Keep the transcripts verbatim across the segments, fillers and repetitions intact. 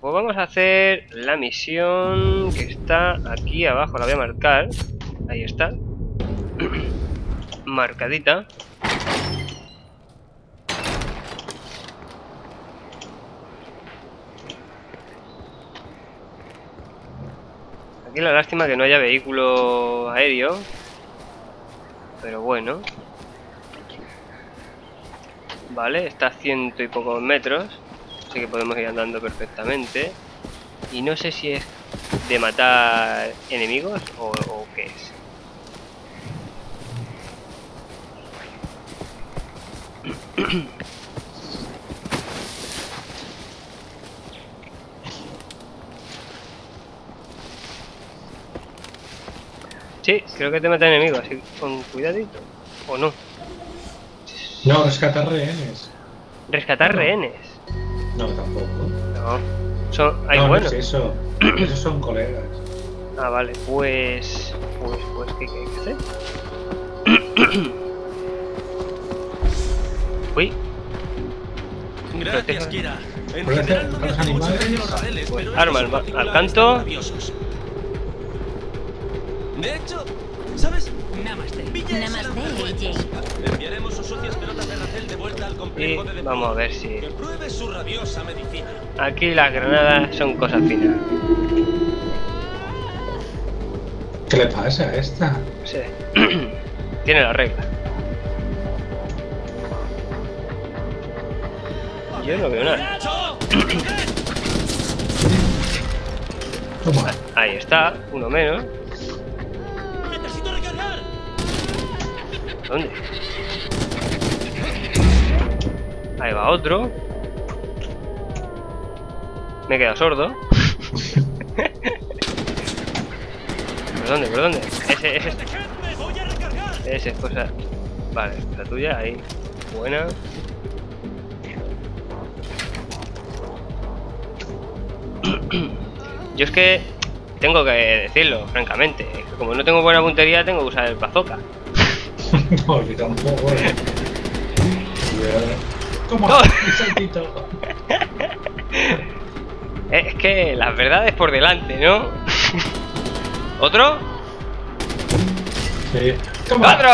pues vamos a hacer la misión que está aquí abajo. La voy a marcar. Ahí está. Marcadita. Aquí la lástima que no haya vehículo aéreo. Pero bueno. Vale, está a ciento y pocos metros. Así que podemos ir andando perfectamente. Y no sé si es de matar enemigos o, o qué es. Sí, creo que te mata enemigos, así con cuidadito. ¿O no? No, rescatar rehenes. ¿Rescatar no. rehenes? No, tampoco. No. Son... Hay no, buenos. no es eso. Esos son colegas. Ah, vale. Pues... Pues, pues, ¿qué, qué hay que hacer? Uy. Gracias, Kira. En Por general no me los hace mucho animales. daño los radeles, Pues, pero arma estos al, en al particular canto. están rabiosos. De hecho, ¿sabes? Namaste. Villa es Namaste, la vergüenza. Jay. Enviaremos sus sucias pelotas de racel de vuelta al Y complejo de depósito. vamos a ver si... Que pruebe su rabiosa medicina. Aquí las granadas son cosas finas. ¿Qué le pasa a esta? Sí. Tiene la regla. Yo no veo nada. Toma. Ahí está, uno menos. ¡Necesito recargar! ¿Dónde? Ahí va otro. Me he quedado sordo. ¿Por dónde? ¿Por dónde? Ese, ese, ¡Dejadme! ¡Voy a recargar! ese es cosa... Vale, la tuya, ahí. Buena. Yo es que tengo que decirlo, francamente. Es que como no tengo buena puntería, tengo que usar el bazooka. No, yo tampoco. eh. Toma, No. un saltito. Es que las verdades por delante, ¿no? ¿Otro? Sí. Toma. ¡Otro!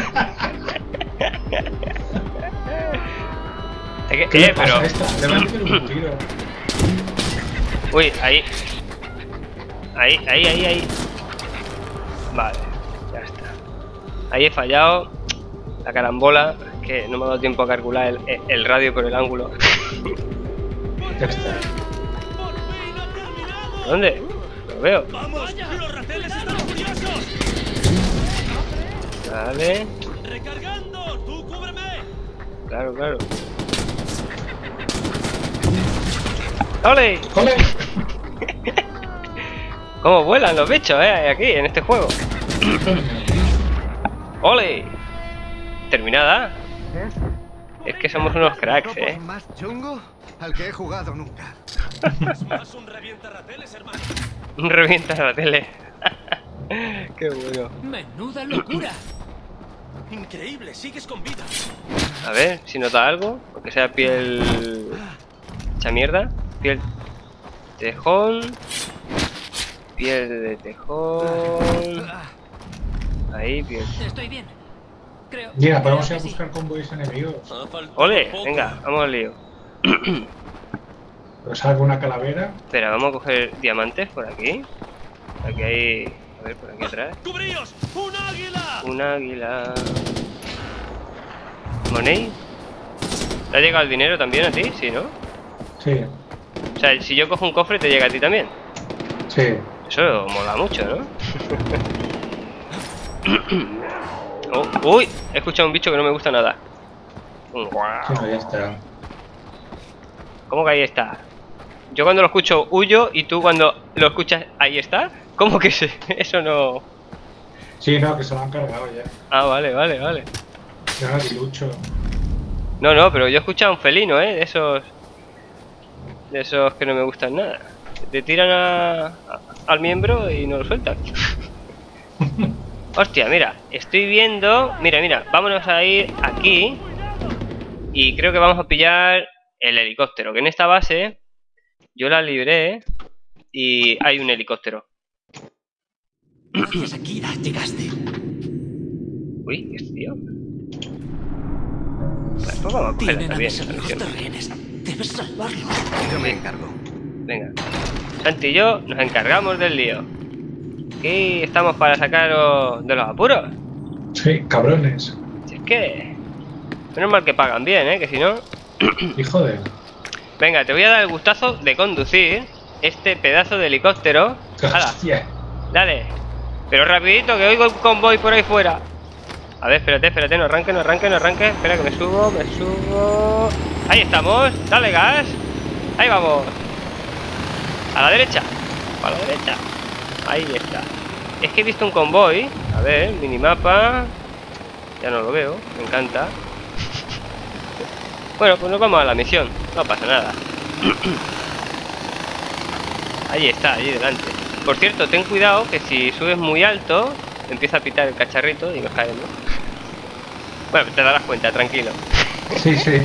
Es que, ¿Qué le eh, pasa pero... a esta? Le va a meter un tiro. Uy, ahí. Ahí, ahí, ahí, ahí. Vale, ya está. Ahí he fallado. La carambola. Es que no me ha dado tiempo a calcular el, el radio por el ángulo. Ya está. ¡Por fin ha terminado! ¿Dónde? Lo veo. ¡Vamos! ¡Los raceles están furiosos! Vale. ¡Recargando! ¡Tú cúbreme! Claro, claro. ¡Ole! ¡Ole! ¿Cómo vuelan los bichos, eh? Aquí, en este juego. ¡Ole! ¿Terminada? Es que somos unos cracks, eh. Más chungo al que he jugado nunca. Es más un revienta raceles, hermano. Un revienta la tele. Qué bueno. ¡Menuda locura! Increíble, sigues con vida. A ver si nota algo. Aunque sea piel... Hecha mierda. Piel... Tejón. Piel de tejón. Ahí, piel... Estoy bien. Creo. Mira, creo podemos ir que a sí. buscar convoys enemigos. Ha faltado ¡Ole! poco. Venga, vamos al lío. Pero salga una calavera. Espera, vamos a coger diamantes por aquí. Aquí hay... A ver, por aquí atrás. ¡Cubríos! ¡Un águila! Un águila... ¿Money? ¿Te ha llegado el dinero también a ti? Sí, ¿no? Sí, O sea, si yo cojo un cofre, ¿te llega a ti también? sí. Eso mola mucho, ¿no? Oh, uy, he escuchado un bicho que no me gusta nada. Un guau. Sí, no, ya está. ¿Cómo que ahí está? Yo cuando lo escucho huyo y tú cuando lo escuchas ahí está. ¿Cómo que se- eso no? Sí, no, que se lo han cargado ya. Ah, vale, vale, vale. Ya aguilucho. No, no, pero yo he escuchado un felino, ¿eh? De esos... De esos que no me gustan nada. Te tiran a... a- al miembro y no lo sueltan. Hostia, mira, estoy viendo... Mira, mira, vámonos a ir aquí. Y creo que vamos a pillar el helicóptero. Que en esta base Yo la libré y hay un helicóptero. Gracias a Kira llegaste. Uy, ¿qué es, tío? Vale, pues vamos a coger, Tienen está a bien mis esta amigos misión. rehenes. Debes salvarlos. Yo me encargo. Venga. Santi y yo nos encargamos del lío. Aquí estamos para sacaros de los apuros. Sí, cabrones. Si es que... Menos mal que pagan bien, ¿eh? Que si no... Hijo de... Venga, te voy a dar el gustazo de conducir este pedazo de helicóptero. ¡Hala! Hostia. Dale. Pero rapidito, que oigo un convoy por ahí fuera. A ver, espérate, espérate, no arranque, no arranque, no arranque. Espera que me subo, me subo. Ahí estamos, dale gas. Ahí vamos. A la derecha. A la derecha. Ahí está. Es que he visto un convoy. A ver, minimapa. Ya no lo veo, me encanta. Bueno, pues nos vamos a la misión. No pasa nada. Ahí está, allí delante. Por cierto, ten cuidado que si subes muy alto empieza a pitar el cacharrito y nos caemos. Bueno, te darás cuenta, tranquilo. Sí, sí.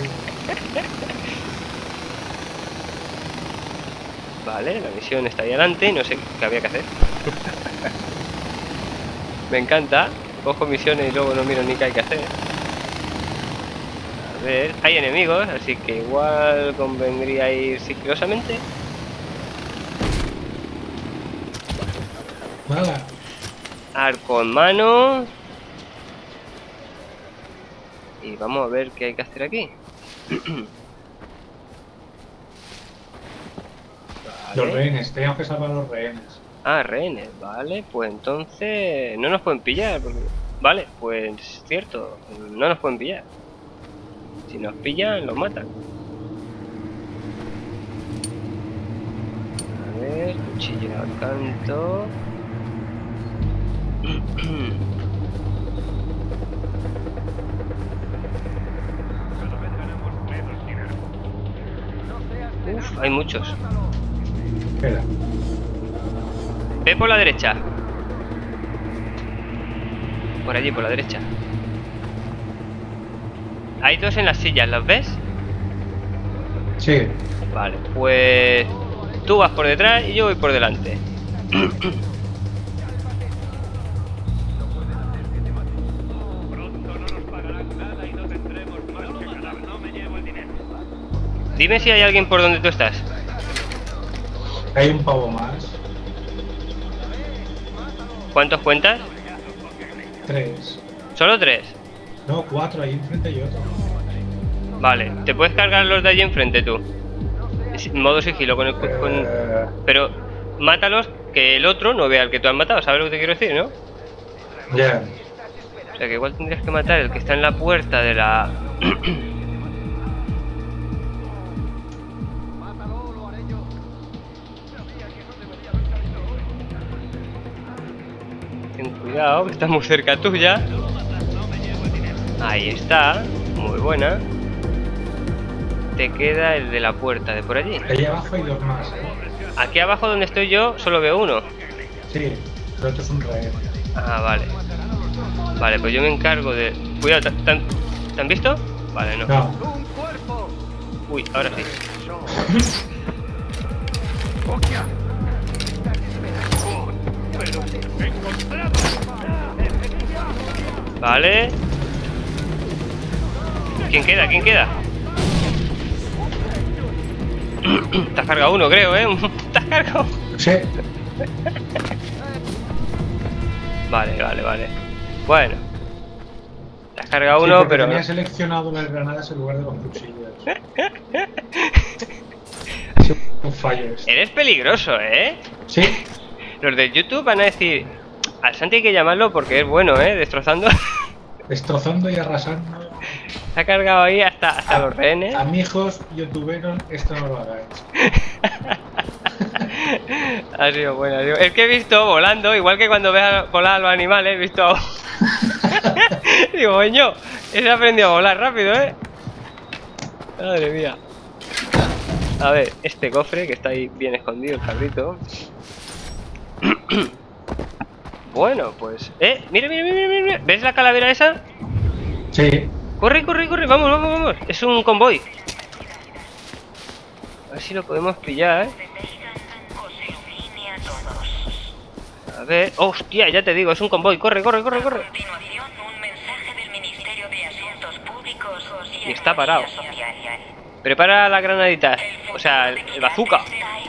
Vale, la misión está ahí adelante y no sé qué había que hacer. Me encanta. Cojo misiones y luego no miro ni qué hay que hacer. A ver, hay enemigos, así que igual convendría ir sigilosamente. Nada. Arco en mano. Y vamos a ver qué hay que hacer aquí. Los Vale. rehenes, teníamos que salvar a los rehenes. Ah, rehenes, vale, pues entonces no nos pueden pillar. Porque... Vale, pues cierto, no nos pueden pillar. Si nos pillan, los matan. A ver, cuchillo al canto. Uf, hay muchos. Espera. Ve por la derecha. Por allí, por la derecha. Hay dos en las sillas, ¿los ves? Sí. Vale, pues tú vas por detrás y yo voy por delante. Dime si hay alguien por donde tú estás. Hay un pavo más. ¿Cuántos cuentas? Tres. Solo tres. No, cuatro, ahí enfrente hay otro. Vale, te puedes cargar los de allí enfrente tú. En modo sigilo con el... Con... Eh, Pero mátalos, que el otro no vea al que tú has matado. ¿Sabes lo que te quiero decir, no? Ya. O sea que igual tendrías que matar el que está en la puerta de la... Ten cuidado, que está muy cerca tuya. Ahí está, muy buena. Te queda el de la puerta de por allí. Ahí abajo hay dos más, ¿eh? Aquí abajo donde estoy yo solo veo uno. Sí, el otro es un rehén. Ah, vale. Vale, pues yo me encargo de... Cuidado, ¿te, te han, ¿te han visto? Vale, no. No. Uy, ahora sí. Vale. ¿Quién queda? ¿Quién queda? Te has cargado uno, creo, ¿eh? Te has cargado. Sí. Vale, vale, vale. Bueno. Te has cargado Sí, uno, porque pero... tenía seleccionado las granadas en lugar de los cuchillos. Ha sido un fallo este. Eres peligroso, ¿eh? Sí. Los de YouTube van a decir... Al Santi hay que llamarlo porque es bueno, ¿eh? Destrozando. Destrozando y arrasando. Se ha cargado ahí hasta, hasta los rehenes. Amigos youtuberos, esto no lo hagáis. Ha sido bueno, ha sido... Es que he visto volando, igual que cuando ves a volar a los animales, he visto... a- Digo, coño, ese ha aprendido a volar rápido, ¿eh? Madre mía. A ver, este cofre que está ahí bien escondido, el cabrito. Bueno, pues... ¡Eh! ¡Mira, mira, mira, mira, mira! ¿Ves la calavera esa? Sí. ¡Corre, corre, corre! ¡Vamos, vamos, vamos! Es un convoy. A ver si lo podemos pillar. A ver... ¡Hostia! Ya te digo, es un convoy. ¡Corre, corre, corre, corre! Y está parado. Prepara la granadita. O sea, el, el bazooka.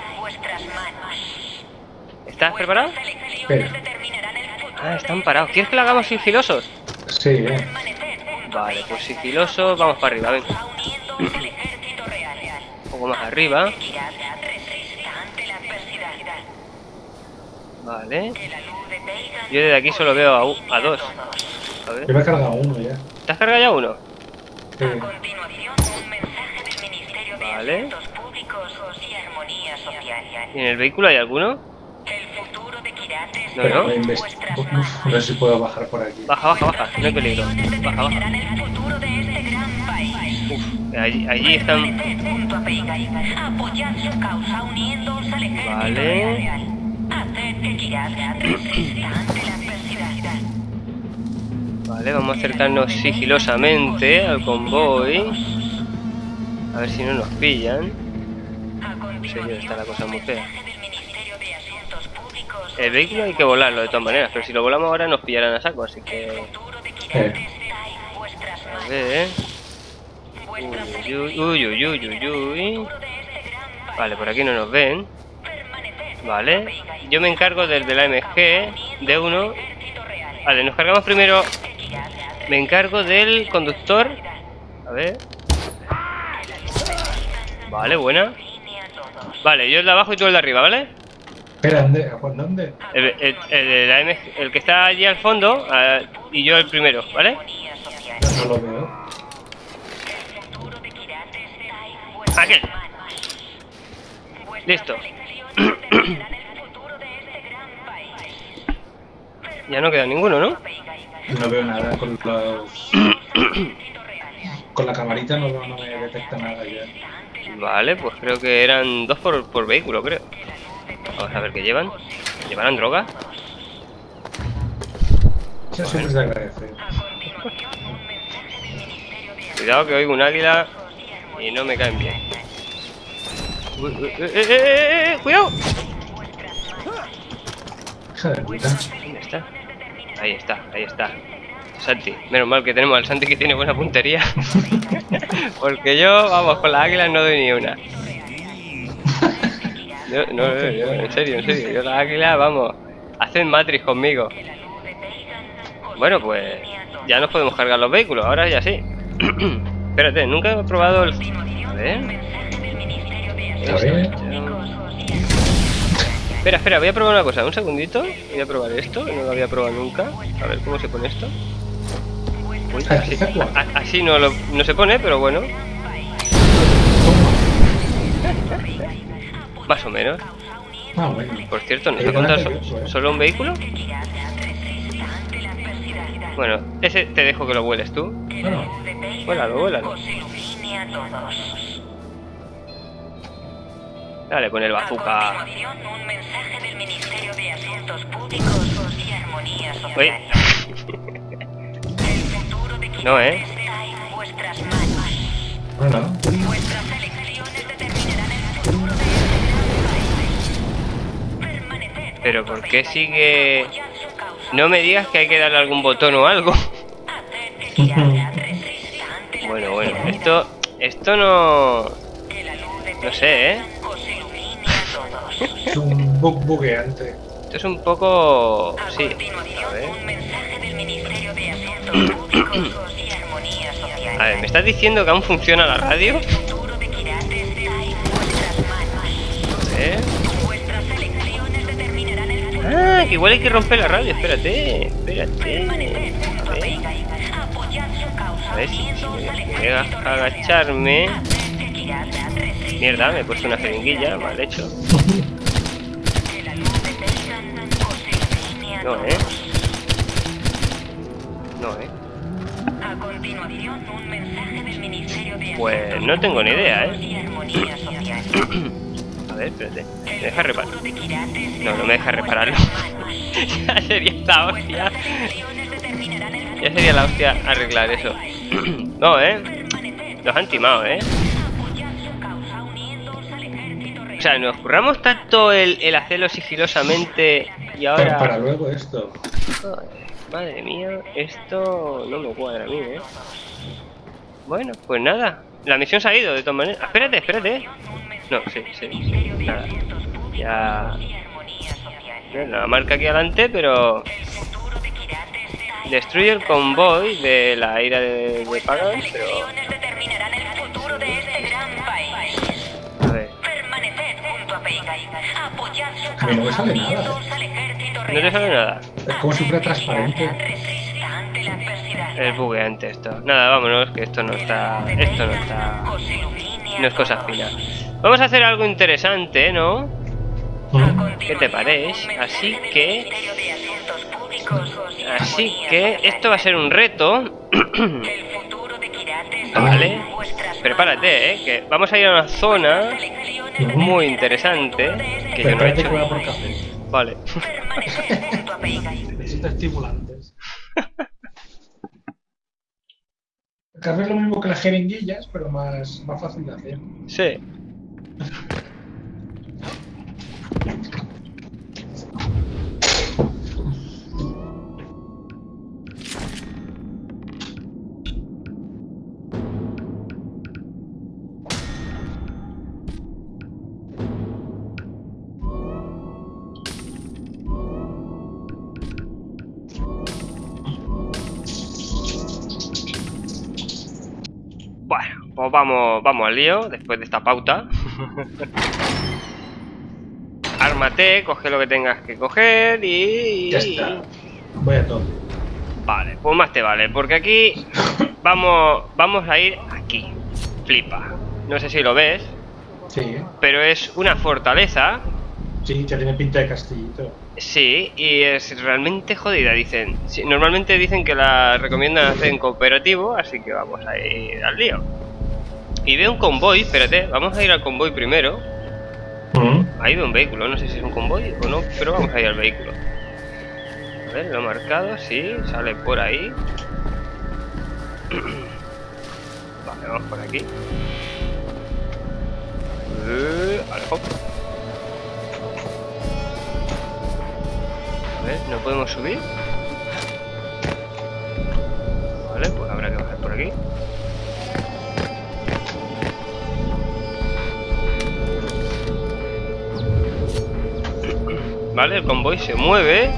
¿Estás preparado? Espera. Ah, están parados. ¿Quieres que lo hagamos sigilosos? Sí, eh. Vale, pues sigilosos. Vamos para arriba, ven. Un poco más arriba. Vale. Yo desde aquí solo veo a, u- a dos. A ver. Yo me he cargado uno ya. ¿Te has cargado ya uno? Sí. Vale. ¿Y en el vehículo hay alguno? No, Espera, no. voy a invest- Uf, a ver si puedo bajar por aquí. Baja, baja, baja. No hay peligro. Baja, baja. Uf, allí, allí están... Vale. Vale, vamos a acercarnos sigilosamente al convoy. A ver si no nos pillan. En serio, está la cosa muy fea. El vehículo hay que volarlo de todas maneras, pero si lo volamos ahora nos pillarán a saco, así que... Eh. A ver... Uy, uy, uy, uy, uy, uy, uy. Vale, por aquí no nos ven. Vale. Yo me encargo del de la M G, de uno. Vale, nos cargamos primero... Me encargo del conductor. A ver... Vale, buena. Vale, yo el de abajo y tú el de arriba, ¿vale? Espera, ¿dónde? ¿Juan, dónde? El, el, el de la M G, el que está allí al fondo, ah, y yo el primero, ¿vale? Yo no lo veo. Aquel. Listo. Ya no queda ninguno, ¿no? No veo nada con los... Con la camarita no, no me detecta nada ya. Vale, pues creo que eran dos por, por vehículo, creo. Vamos a ver qué llevan. ¿Llevarán droga? Eso siempre se agradece. Cuidado que oigo un águila y no me caen bien. Uy, uy, eh, eh, eh, eh, ¡cuidado! Hija de puta. ¿Dónde está? Ahí está, ahí está. Santi, menos mal que tenemos al Santi que tiene buena puntería. Porque yo, vamos, con las águilas no doy ni una. Yo, no, no, yo, en serio, en serio. Yo las águilas, vamos, hacen Matrix conmigo. Bueno, pues ya nos podemos cargar los vehículos, ahora ya sí. Espérate, nunca he probado el... A ver... A ver. Espera, espera, voy a probar una cosa, un segundito. Voy a probar esto, que no lo había probado nunca. A ver cómo se pone esto. Uy, así, a- así no, lo, no se pone, pero bueno. Más o menos. Ah, bueno. Por cierto, ¿nos apunta so- solo un vehículo? Bueno, ese te dejo que lo vueles tú. Bueno, Vuélalo, vuélalo. Dale con el bazooka. Uy. No, eh. bueno. Pero ¿por qué sigue...? No me digas que hay que darle algún botón o algo. Bueno, bueno, esto... Esto no... No sé, ¿eh? Es un bug bugueante. Esto es un poco... Sí. A ver. A ver, ¿me estás diciendo que aún funciona la radio? A ver. Ah, que igual hay que romper la radio. Espérate, espérate. A ver, a ver si, si me voy a agacharme. Mierda, me he puesto una jeringuilla, mal hecho. No, eh. No, eh. Pues no tengo ni idea, eh. A ver, espérate. ¿Me deja reparar? No, no me deja repararlo. Ya sería la hostia. Ya sería la hostia arreglar eso. No, eh. Los han timado, eh. O sea, nos curramos tanto el, el hacerlo sigilosamente y Pero ahora... para luego esto. Joder, madre mía, esto no me cuadra a mí, ¿eh? Bueno, pues nada. La misión se ha ido, de todas maneras. Espérate, espérate. No, sí, sí, sí. Nada. Ya... La marca aquí adelante, pero... Destruye el convoy de la ira de, de Pagan, pero... determinarán el futuro de este gran país. A ver... Permaneced junto a Peigai. Apoyad su A mí no me sale nada. unidos al ejército No te real. sale nada. Es como si fuera transparente. Resista ante la adversidad. Es bugueante esto. Nada, vámonos, que esto no está... Esto no está... Os ilumine a No es cosa todos. fina. Vamos a hacer algo interesante, ¿no? ¿Mm? ¿Qué te parece? Así que... Ministerio de Asuntos Públicos os Así armonía que social. esto va a ser un reto. El futuro de Kirates Vale. está en vuestras Prepárate, eh, que vamos a ir a una zona elecciones. muy interesante que yo no he Prepárate que voy a hecho. por café. Vale. Permaneced junto a Peigai. Necesito estimulantes. El café es lo mismo que las jeringuillas, pero más, más fácil de hacer. Sí. Bueno, pues vamos, vamos al lío después de esta pauta. Ármate, coge lo que tengas que coger y... Ya está. Voy a todo. Vale, pues más te vale, porque aquí vamos, vamos a ir aquí. Flipa. No sé si lo ves, Sí, pero es una fortaleza. sí, ya tiene pinta de castillito. Sí, y es realmente jodida, dicen. Sí, normalmente dicen que la recomiendan hacer en cooperativo, así que vamos a ir al lío. Y veo un convoy, espérate, vamos a ir al convoy primero. ¿Mm? Ahí veo un vehículo, no sé si es un convoy o no, pero vamos a ir al vehículo. A ver, lo he marcado, sí, sale por ahí. Vale, vamos por aquí. Eh, vale, hop. A ver, ¿no podemos subir? Vale, pues habrá que bajar por aquí. Vale, el convoy se mueve.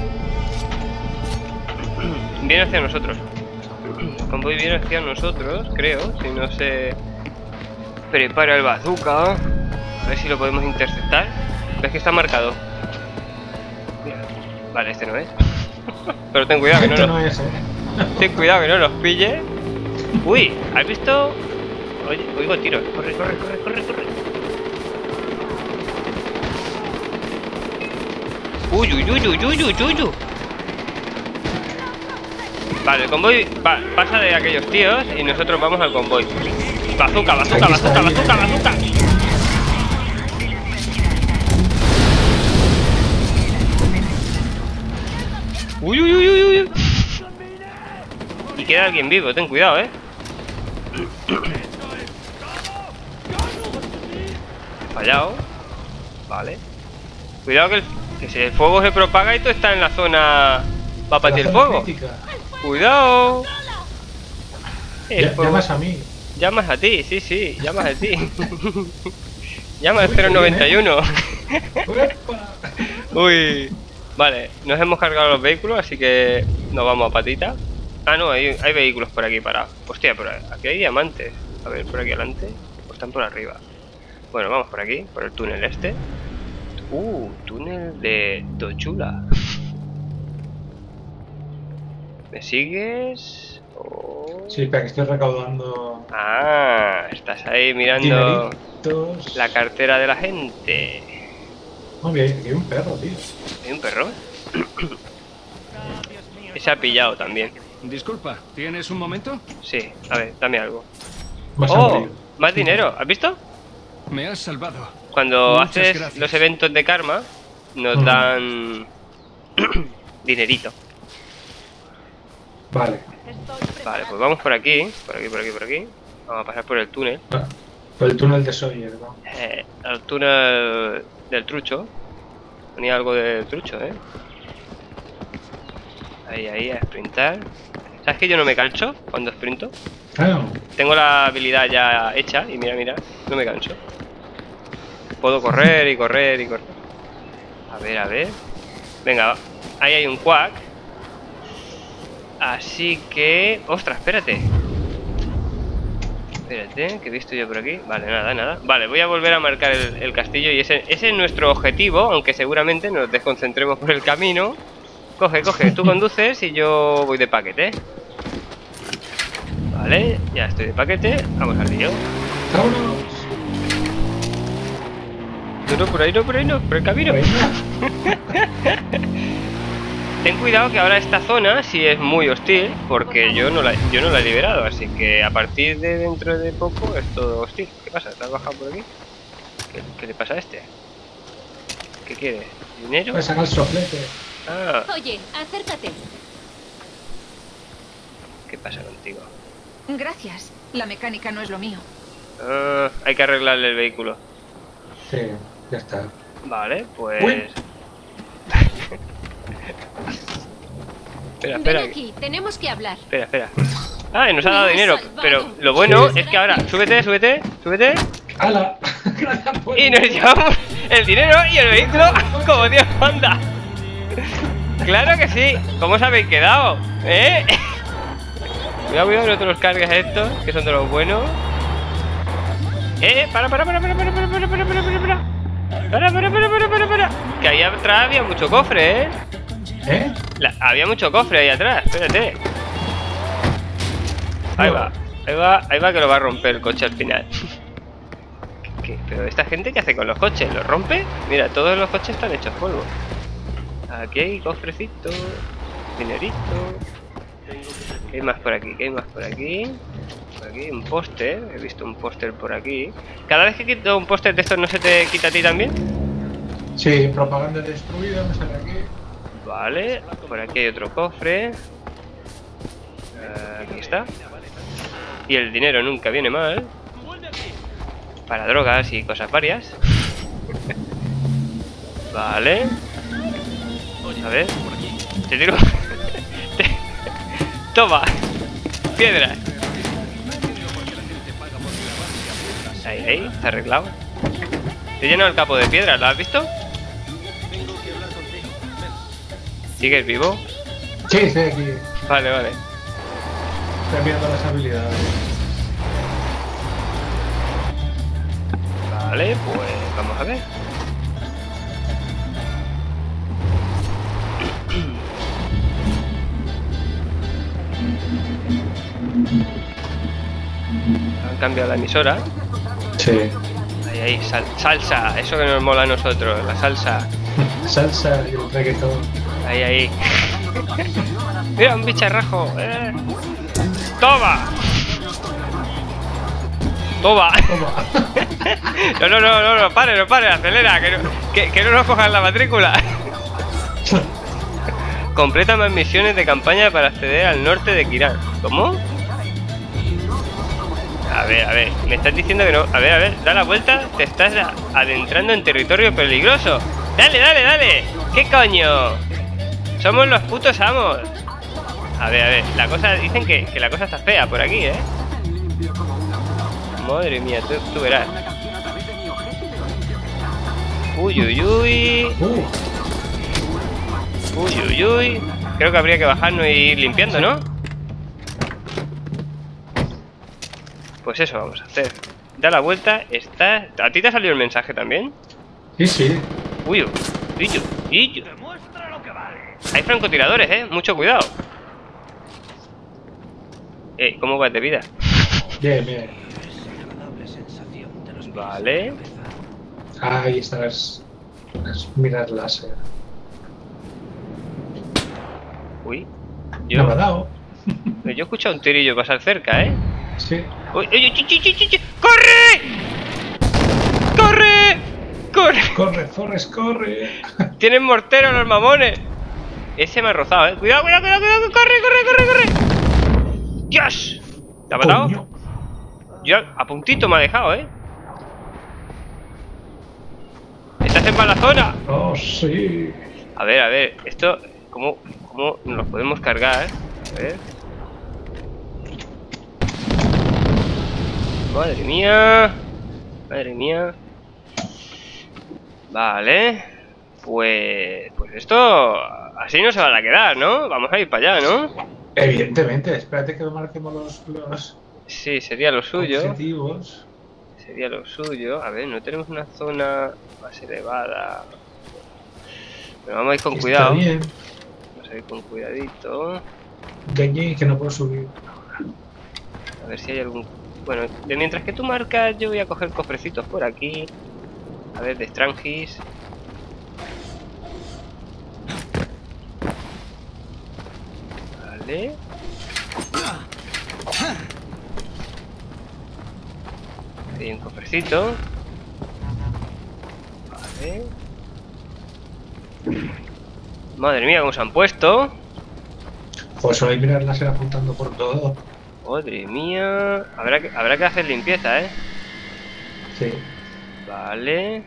Viene hacia nosotros. El convoy viene hacia nosotros, creo. Si no se prepara el bazooka. A ver si lo podemos interceptar. ¿Ves que está marcado? Mira. Vale, este no es. Pero ten cuidado que no Este nos... no es, ¿eh? Ten cuidado que no los pille. Uy, ¿has visto? Oye, oigo tiros. Corre, corre, corre, corre, corre. Uy, uy, uy, uy, uy, uy, uy, uy. Vale, el convoy va, pasa de aquellos tíos y nosotros vamos al convoy. Bazooka, bazooka, Aquí está, bazooka, mira. bazooka, bazooka. Uy, uy, uy, uy, uy. Y queda alguien vivo, ten cuidado, eh. Fallado. Vale. Cuidado que, el, que si el fuego se propaga y todo está en la zona. Va a partir el La zona fuego. crítica. Cuidado. El Ya- fuego- Llamas a mí. Llamas a ti, sí, sí, llamas a ti. Llama al cero noventa y uno. ¡Uepa! Uy. Vale, nos hemos cargado los vehículos, así que nos vamos a patita. Ah, no, hay, hay vehículos por aquí parados. Hostia, pero aquí hay diamantes. A ver, por aquí adelante. O están por arriba. Bueno, vamos por aquí, por el túnel este. Uh, túnel de Tochula. ¿Me sigues? Oh. Sí, espera, que estoy recaudando Ah, estás ahí mirando dineritos. la cartera de la gente. No, mira, aquí hay un perro, tío. ¿Hay un perro? Se ha pillado también. Disculpa, ¿tienes un momento? Sí, a ver, dame algo. Más ¡Oh! hambrido. Más dinero, ¿has visto? Me has salvado. Cuando Muchas haces gracias. los eventos de karma, nos Mm. dan dinerito. Vale. Vale, pues vamos por aquí, por aquí, por aquí, por aquí. Vamos a pasar por el túnel. Ah, Por el túnel de Sawyer, ¿no? Eh, al túnel del trucho. Ponía algo de trucho, ¿eh? Ahí, ahí, a sprintar. ¿Sabes que yo no me canso cuando sprinto? Claro. Tengo la habilidad ya hecha y mira, mira, no me canso. Puedo correr y correr y correr. A ver, a ver. Venga, ahí hay un quack. Así que... ¡Ostras, espérate! Espérate, que he visto yo por aquí. Vale, nada, nada. Vale, voy a volver a marcar el, el castillo y ese, ese es nuestro objetivo, aunque seguramente nos desconcentremos por el camino. Coge, coge, tú conduces y yo voy de paquete. Vale, ya estoy de paquete. Vamos al lío. ¡Vámonos! No, no, por ahí no, por ahí no, por el camino. Ten cuidado que ahora esta zona sí es muy hostil, porque yo no la, yo no la he liberado, así que a partir de dentro de poco es todo hostil. ¿Qué pasa? ¿Te has bajado por aquí? ¿Qué, qué le pasa a este? ¿Qué quiere? ¿Dinero? Pues saca el soplete. Ah, Oye, acércate. ¿qué pasa contigo? Gracias. La mecánica no es lo mío. Ah, hay que arreglarle el vehículo. Sí, ya está. Vale, pues... Uy. espera, Ven espera. aquí, tenemos que hablar. Espera, espera. Ah, y nos ha dado Me has dinero, salvado. pero lo bueno Sí. es que ahora, súbete, súbete, súbete. ¡Hala! Gracias por- Y nos llevamos el dinero y el vehículo como Dios manda. Claro que sí. ¿Cómo os habéis quedado? ¿Eh? Cuidado, cuidado, no te los cargues a estos, que son de los buenos. Eh, para, para, para, para, para, para, para, para, para, para, para. Para, para, para, para, para, para. Que ahí atrás había mucho cofre, ¿eh? ¿Eh? La- había mucho cofre ahí atrás, espérate. Ahí va, ahí va, ahí va que lo va a romper el coche al final. ¿Qué? ¿Pero esta gente qué hace con los coches? ¿Los rompe? Mira, todos los coches están hechos polvo. Aquí hay cofrecito, dinerito. ¿Qué hay más por aquí? ¿Qué hay más por aquí? Por aquí, un póster. He visto un póster por aquí. Cada vez que quito un póster de estos, ¿no se te quita a ti también? Sí, propaganda destruida, me sale aquí. Vale, por aquí hay otro cofre. Eh, Aquí está. Y el dinero nunca viene mal. Para drogas y cosas varias. Vale. A ver. Te tiro. Te- Toma. Piedra. Ahí, ahí, está arreglado. Te lleno el capo de piedra, ¿lo has visto? ¿Sigues vivo? Sí, estoy aquí. Vale, vale. Estoy viendo las habilidades. Vale, pues vamos a ver. Han cambiado la emisora. Sí. Ahí, ahí, sal- salsa, eso que nos mola a nosotros, la salsa. Salsa y el reggaetón. Ahí, ahí. Mira, un bicharrajo. Eh. ¡Toma! ¡Toma! Toma. No, no, no, no, no, pare, no pare, acelera, que no, que, que no nos cojan la matrícula. Completa más misiones de campaña para acceder al norte de Kirán. ¿Cómo? A ver, a ver, me estás diciendo que no. A ver, a ver, da la vuelta, te estás a- adentrando en territorio peligroso. Dale, dale, dale. ¿Qué coño? Somos los putos amos. A ver, a ver, la cosa, dicen que, que la cosa está fea por aquí, ¿eh? Madre mía, tú, tú verás. Uy, uy, uy. Uh, Uy, uy, uy. Creo que habría que bajarnos y ir limpiando, ¿no? Pues eso vamos a hacer. Da la vuelta, está... ¿A ti te ha salido el mensaje también? sí, sí. Uy, uy, uy, uy, uy. Hay francotiradores, ¿eh? Mucho cuidado. Eh, ¿cómo vas de vida? Bien, bien. Vale. Ahí están las, las miras láser. Uy. No Yo, me ha dado. yo he escuchado un tirillo pasar cerca, ¿eh? Sí. Uy, uy, uy, uy, uy, uy, uy. ¡Corre! ¡Corre! ¡Corre! Corre, Forrest, corre. Tienen mortero los mamones. Ese me ha rozado, eh. Cuidado, cuidado, cuidado, cuidado. Corre, corre, corre, corre. ¡Dios! ¿Te ha matado? Coño. Yo a puntito me ha dejado, eh. hacen para la zona! ¡Oh, sí! A ver, a ver, esto... ¿Cómo, cómo nos lo podemos cargar? A ver... Madre mía. Madre mía. Vale. Pues... Pues esto... Así no se van a quedar, ¿no? Vamos a ir para allá, ¿no? Evidentemente, espérate que marquemos los, los Sí, sería lo suyo. objetivos. Sería lo suyo. A ver, no tenemos una zona más elevada. Pero vamos a ir con Está cuidado. bien. Vamos a ir con cuidadito. Gañé, que no puedo subir. A ver si hay algún... Bueno, de mientras que tú marcas, yo voy a coger cofrecitos por aquí. A ver, de Strangis. Vale. Hay un cofrecito. Vale. Madre mía, cómo se han puesto. Pues solo hay que mirar láser apuntando por todo. Madre mía. Habrá que, habrá que hacer limpieza, ¿eh? Sí. Vale.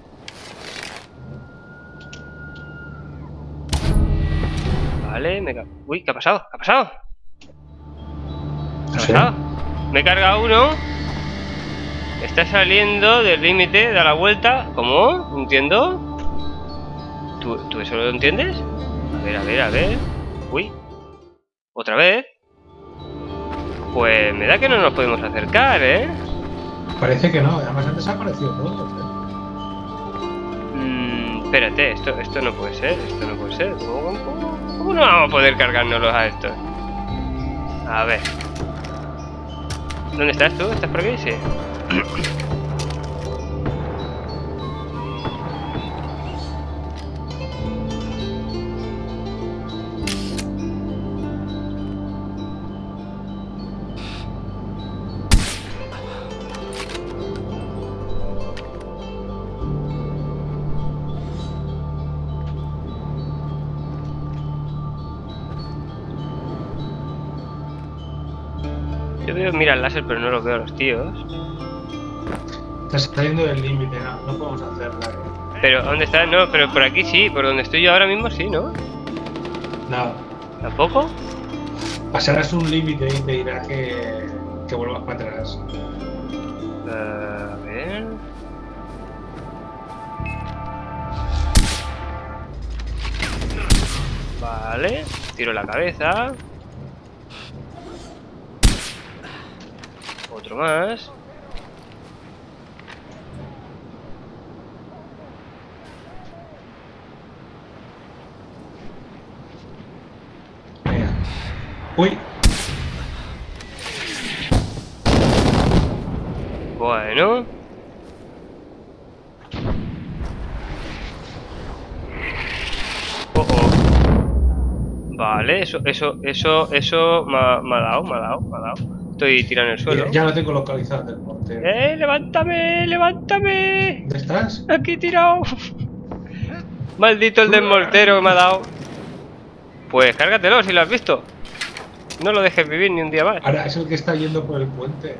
Vale, me... ca- Uy, ¿qué ha pasado? ¿Qué ha pasado? ¿Qué ha Sí. pasado? Me he cargado uno. Está saliendo del límite, da la vuelta. ¿Cómo? No entiendo. ¿Tú, ¿Tú eso lo entiendes? A ver, a ver, a ver. Uy. ¿Otra vez? Pues me da que no nos podemos acercar, ¿eh? Parece que no, además antes ha aparecido todo. ¿Eh? Mm, espérate, esto, esto no puede ser, esto no puede ser. ¿Cómo, cómo, cómo no vamos a poder cargárnoslos a estos? A ver. ¿Dónde estás tú? ¿Estás por aquí? Sí. Yo veo, mira el láser, pero no los veo a los tíos. Estás saliendo del límite, no, no podemos hacerla. ¿Eh? Pero, ¿dónde está? No, pero por aquí sí, por donde estoy yo ahora mismo sí, ¿no? No, ¿Tampoco? pasarás un límite y te dirá que, que vuelvas para atrás. Uh, a ver... Vale, tiro la cabeza. Otro más. Venga. Uy, Bueno. Oh, oh. Vale, eso, eso, eso, eso me ha, me ha dado, me ha dado, me ha dado. Estoy tirado en el suelo. ya, ya lo tengo localizado del portero. ¡Eh, levántame, levántame! ¿Dónde estás? Aquí tirado. Maldito el del mortero que me ha dado. Pues cárgatelo si lo has visto. No lo dejes vivir ni un día más. Ahora es el que está yendo por el puente.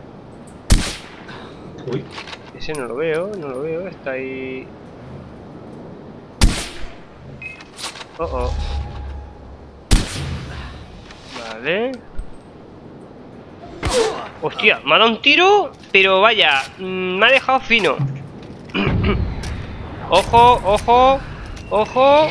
Uy, Ese no lo veo, no lo veo, está ahí. Oh, oh. Vale. Hostia, me ha dado un tiro, pero vaya, mm, me ha dejado fino. Ojo, ojo, ojo.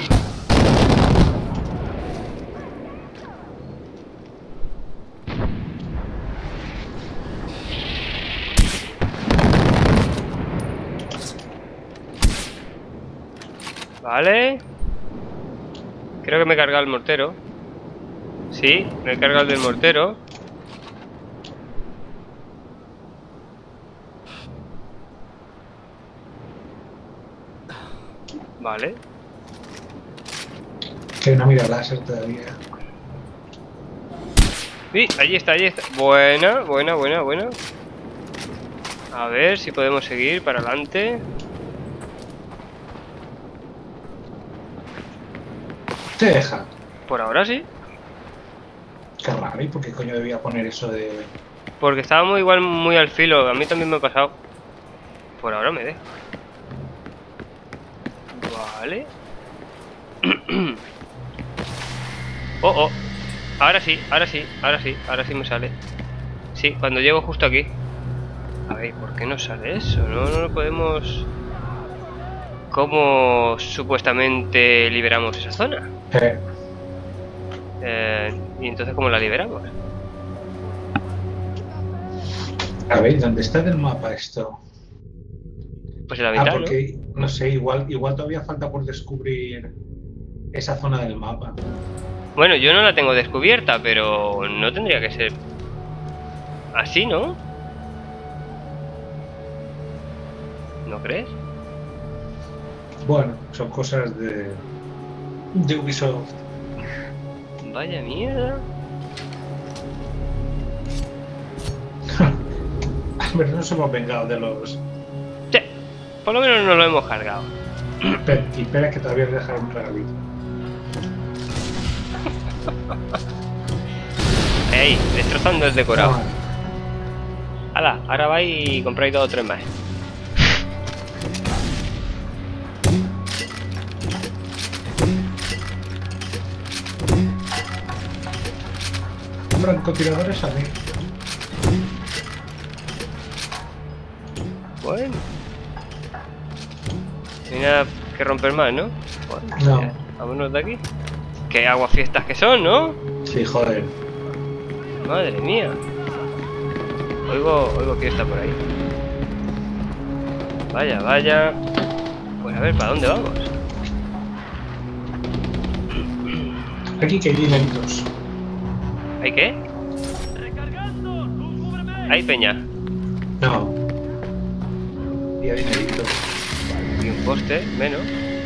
Vale. Creo que me he cargado el mortero. Sí, me he cargado el del mortero. Vale. que hay una mira láser todavía. Sí, allí está, allí está. Buena, buena, buena, buena. A ver si podemos seguir para adelante. Te deja. Por ahora sí. Qué raro, ¿y por qué coño debía poner eso de...? Porque estábamos igual muy al filo. A mí también me ha pasado. Por ahora me deja. Vale. Oh, oh. Ahora sí, ahora sí, ahora sí, ahora sí me sale. Sí, cuando llego justo aquí. A ver, ¿por qué no sale eso? No, no lo podemos... ¿Cómo supuestamente liberamos esa zona? Eh, Eh, ¿Y entonces cómo la liberamos? a ver, ¿dónde está del mapa esto? Pues en la Ah, ventana, porque, no sé, igual, igual todavía falta por descubrir esa zona del mapa. ¿no? Bueno, yo no la tengo descubierta, pero no tendría que ser así, ¿no? ¿No crees? Bueno, son cosas de, de Ubisoft. Vaya mierda. A ver, no nos hemos vengado de los... Sí, por lo menos nos lo hemos cargado. Espera, y espera que todavía voy a dejar un regalito. Ahí, destrozando el decorado. Ah, Hala, ahora vais y compráis dos o tres más. francotiradores a mí. Bueno. No hay nada que romper más, ¿no? Bueno, No. ya, vámonos de aquí. Qué aguafiestas que son, ¿no? Sí, joder. Madre mía. Oigo, oigo fiesta por ahí. Vaya, vaya. Pues a ver, ¿para dónde vamos? Aquí que hay dineritos. ¿Hay qué? ¿Hay peña? No. Y hay dineritos. Y un poste, menos.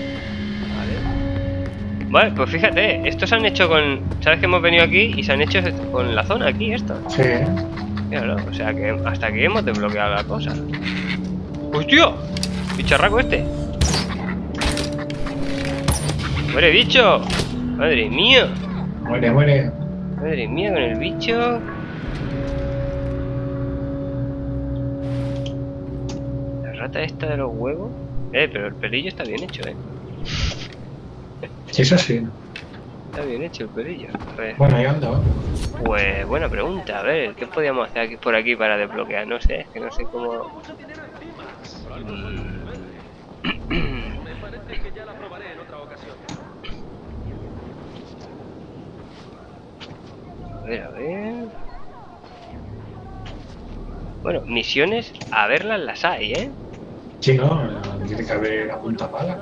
Vale. Vale, pues fíjate, estos se han hecho con... ¿Sabes que hemos venido aquí y se han hecho con la zona aquí, esto? Sí. Míralo, o sea que hasta aquí hemos desbloqueado la cosa. ¡Hostia! ¡Bicharraco este! ¡Muere, bicho! ¡Madre mía! Muere, muere. Madre mía, con el bicho. La rata esta de los huevos. Eh, pero el pelillo está bien hecho, eh. Sí, eso sí. Está bien hecho el pelillo. Re. Bueno, ahí anda. Pues buena pregunta, a ver, ¿qué podíamos hacer aquí por aquí para desbloquear? No sé, es que no sé cómo... A ver, a ver... Bueno, misiones, a verlas las hay, ¿eh? Sí, no, tiene que haber a punta pala.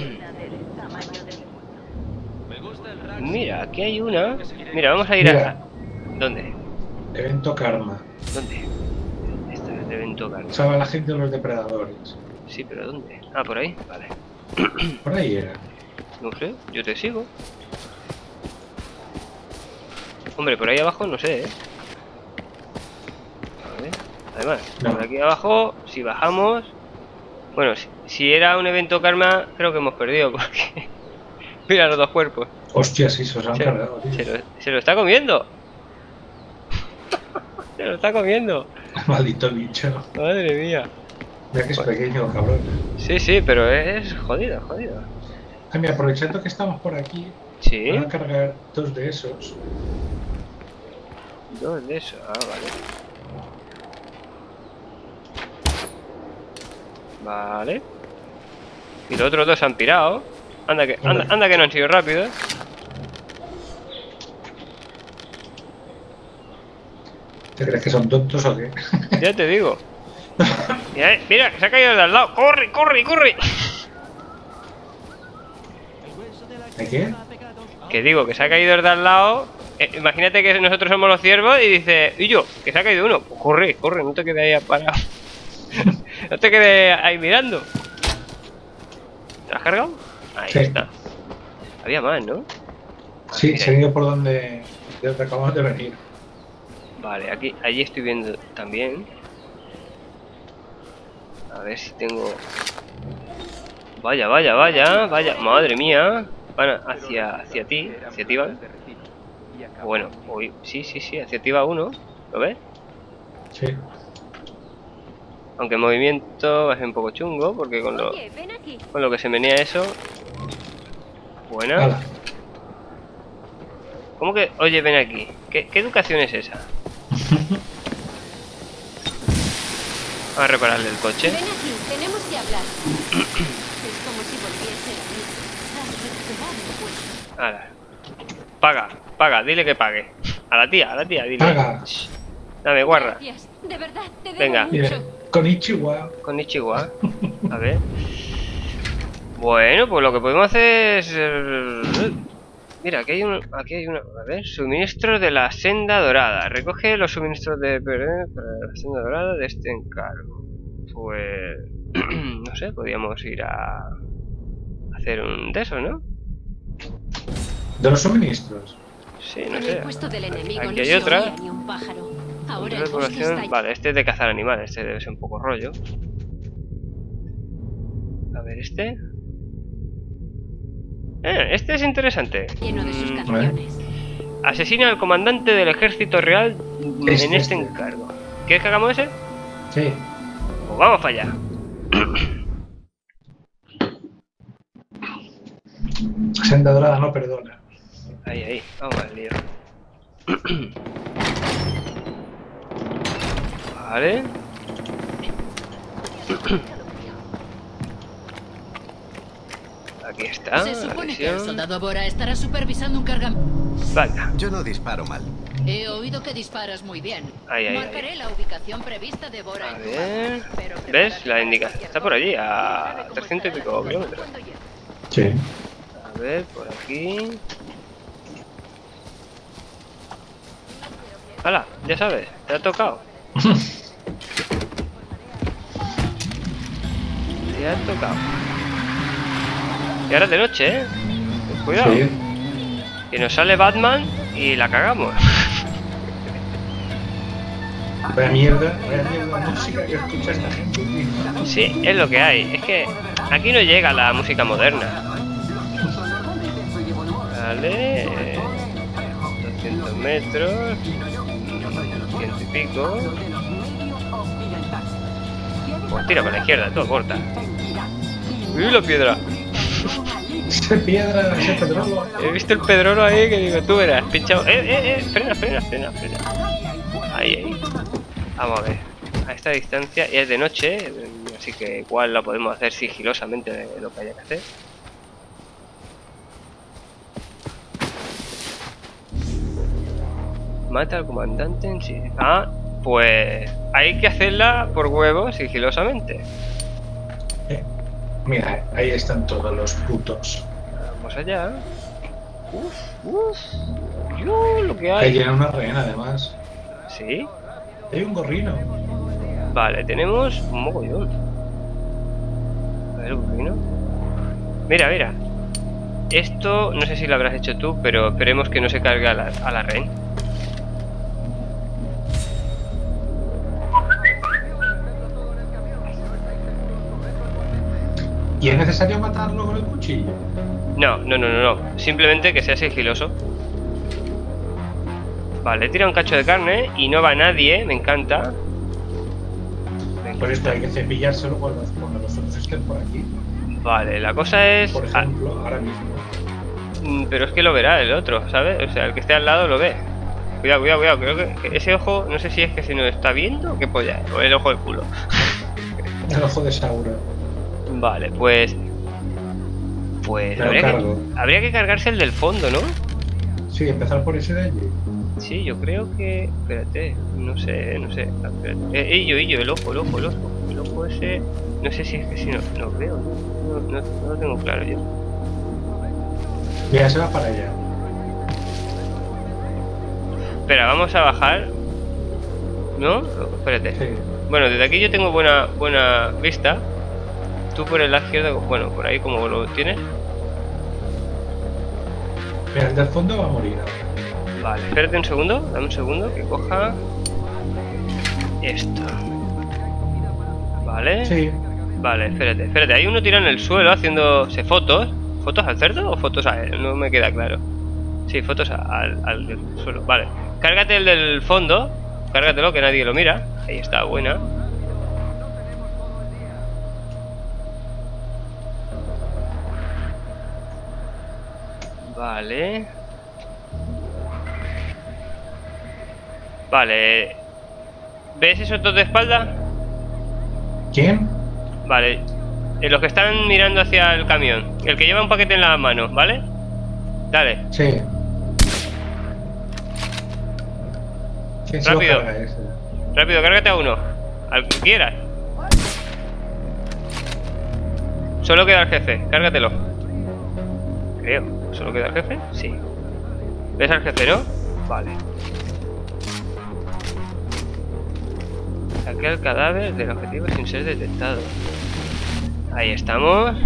Mira, aquí hay una... Mira, vamos a ir Mira. a... ¿Dónde? Evento Karma. ¿Dónde? Esta es de evento carga. Salva a la gente de los depredadores. Sí, pero ¿dónde? Ah, por ahí, vale. Por ahí era. No sé, yo te sigo. Hombre, por ahí abajo no sé, ¿eh? A ver. Además, No. por aquí abajo, si bajamos... Bueno, si, si era un evento karma, creo que hemos perdido, porque... Mira los dos cuerpos. Hostia, sí, se os han Se, cargado, tío. se lo, se lo está comiendo. Se lo está comiendo. Maldito bicho. Madre mía. Mira que es pequeño, cabrón. Sí, sí, pero es jodido, jodido. Ah, mira, aprovechando que estamos por aquí, Sí, voy a cargar dos de esos. dos de eso. Ah, vale. Vale. Y los otros dos se han pirado. Anda que, anda, anda que no han sido rápidos. ¿Te crees que son tontos o qué? Ya te digo. Mira, eh, mira, que se ha caído de al lado. ¡Corre, corre, corre! ¿De qué? Que digo, que se ha caído el de al lado. Eh, imagínate que nosotros somos los ciervos y dice, y yo, que se ha caído uno. Pues corre, corre, no te quedes ahí parado. No te quedes ahí mirando. ¿Te lo has cargado? Ahí Sí. está. Había más, ¿no? Sí, Mira. se han ido por donde, de donde acabamos de venir. Vale, aquí, allí estoy viendo también. A ver si tengo... Vaya, vaya, vaya, vaya, madre mía. Van a- hacia, hacia ti, hacia ti van. Bueno, uy, sí, sí, sí, hacia ti va uno. ¿Lo ves? Sí. Aunque el movimiento va a ser un poco chungo, porque con lo, Oye, ven aquí. con lo que se menea eso... Buena. Hala. ¿Cómo que? Oye, ven aquí. ¿Qué, qué educación es esa? Vamos a repararle el coche. Ven aquí, tenemos que hablar. Es como si volviese la vida. Has recuperado el puesto. Ahora. Paga, paga, dile que pague. A la tía, a la tía, dile. Paga. Shh. Dame, guarda. Gracias, de verdad, te debo Venga. Mira, mucho. con Ichiwa. Con Ichiwa. A ver. Bueno, pues lo que podemos hacer es... eh, Mira, aquí hay un... Aquí hay una... A ver, suministro de la senda dorada. Recoge los suministros de... Para la senda dorada de este encargo. Pues... No sé, podríamos ir a... Hacer un de esos, ¿no? De los suministros. Sí, no En sé. el puesto del enemigo Aquí no hay se otra. oía ni un pájaro. Ahora Control de el bosque población. está Vale, este es de cazar animales. Este debe ser un poco rollo. A ver, este... Eh, este es interesante. lleno de sus Mm, canciones. Asesina al comandante del ejército real en Este, este este. encargo. ¿Quieres que hagamos ese? Sí. Pues vamos para allá. Senda dorada no perdona. Ahí, ahí. Vamos al lío. Vale. Aquí está. Se la supone que el misión. soldado Bora estará supervisando un cargamento. Venga. Yo no disparo mal. He oído que disparas muy bien. Ahí, ahí, Marcaré ahí. la ubicación prevista de Bora A en tu ver. mapa, pero ¿Ves? La prepárate indicación para está por allí, a cualquier trescientos y cosa. pico kilómetros. Cuando llegue. Sí. A ver, por aquí. ¡Hala! Ya sabes, te ha tocado. Te ha tocado. Y ahora es de noche, ¿eh? Ten cuidado. Sí. Y nos sale Batman y la cagamos. Vaya mierda, vaya mierda de música que escucha esta gente, tío. Sí, es lo que hay. Es que aquí no llega la música moderna. Vale. doscientos metros. Ciento y pico. Pues tira para la izquierda, todo corta. ¡Uy, la piedra! Esa piedra, ese pedrolo. He visto el pedrolo ahí que digo, tú verás, pinchado. ¡Eh, eh, eh! Frena, frena, frena, frena. Ahí, ahí. Vamos a ver. A esta distancia, y es de noche, así que igual la podemos hacer sigilosamente de lo que haya que hacer. Mata al comandante en sí. Ah, pues hay que hacerla por huevo sigilosamente. Eh, mira, ahí están todos los putos. Vamos allá. Uf, uf. Yo lo que Ahí hay. llena una reina, además. Sí. Hay un gorrino. Vale, tenemos un mogollón. A ver, un gorrino. Mira, mira. Esto no sé si lo habrás hecho tú, pero esperemos que no se cargue a la, a la ren. ¿Y es necesario matarlo con el cuchillo? No, no, no, no, no. Simplemente que sea sigiloso. Vale, tira un cacho de carne y no va nadie, me encanta. Me Por esto encanta. hay que cepillárselo cuando, cuando los otros estén por aquí. Vale, la cosa es... Por ah, ejemplo, ahora mismo. mm, pero es que lo verá el otro, ¿sabes? O sea, el que esté al lado lo ve. Cuidado, cuidado, cuidado. Creo que que ese ojo, no sé si es que se nos está viendo o qué polla es, o el ojo del culo. El ojo de Sauron. Vale, pues... Pues Me lo habría que, cargo. habría que cargarse el del fondo, ¿no? Sí, empezar por ese de allí. Sí, yo creo que... Espérate, no sé, no sé. Espérate. Eh, ello, ello, el ojo, el ojo, el ojo. El ojo ese... No sé si es que si no... No veo, no, no, no lo tengo claro yo. Mira, se va para allá. Espera, vamos a bajar. ¿No? No, espérate. Sí. Bueno, desde aquí yo tengo buena buena vista. Tú por el lado izquierdo, bueno, por ahí como lo tienes. Mira, el del fondo va a morir ahora. Vale, espérate un segundo, dame un segundo que coja esto. Vale. Sí. Vale, espérate, espérate. Hay uno tirado en el suelo haciéndose fotos. ¿Fotos al cerdo o fotos a él? No me queda claro. Sí, fotos a- al, al del suelo. Vale. Cárgate el del fondo. Cárgatelo que nadie lo mira. Ahí está, buena. Vale. Vale. ¿Ves esos dos de espalda? ¿Quién? Vale. Eh, los que están mirando hacia el camión. El que lleva un paquete en la mano, ¿vale? Dale. Sí. ¿Quién se lo Rápido. carga ese? Rápido, cárgate a uno. Al que quieras. Solo queda el jefe, cárgatelo. Creo. ¿Solo queda el jefe? Sí. ¿Ves al jefe, no? Vale. Saqué el cadáver del objetivo sin ser detectado. Ahí estamos.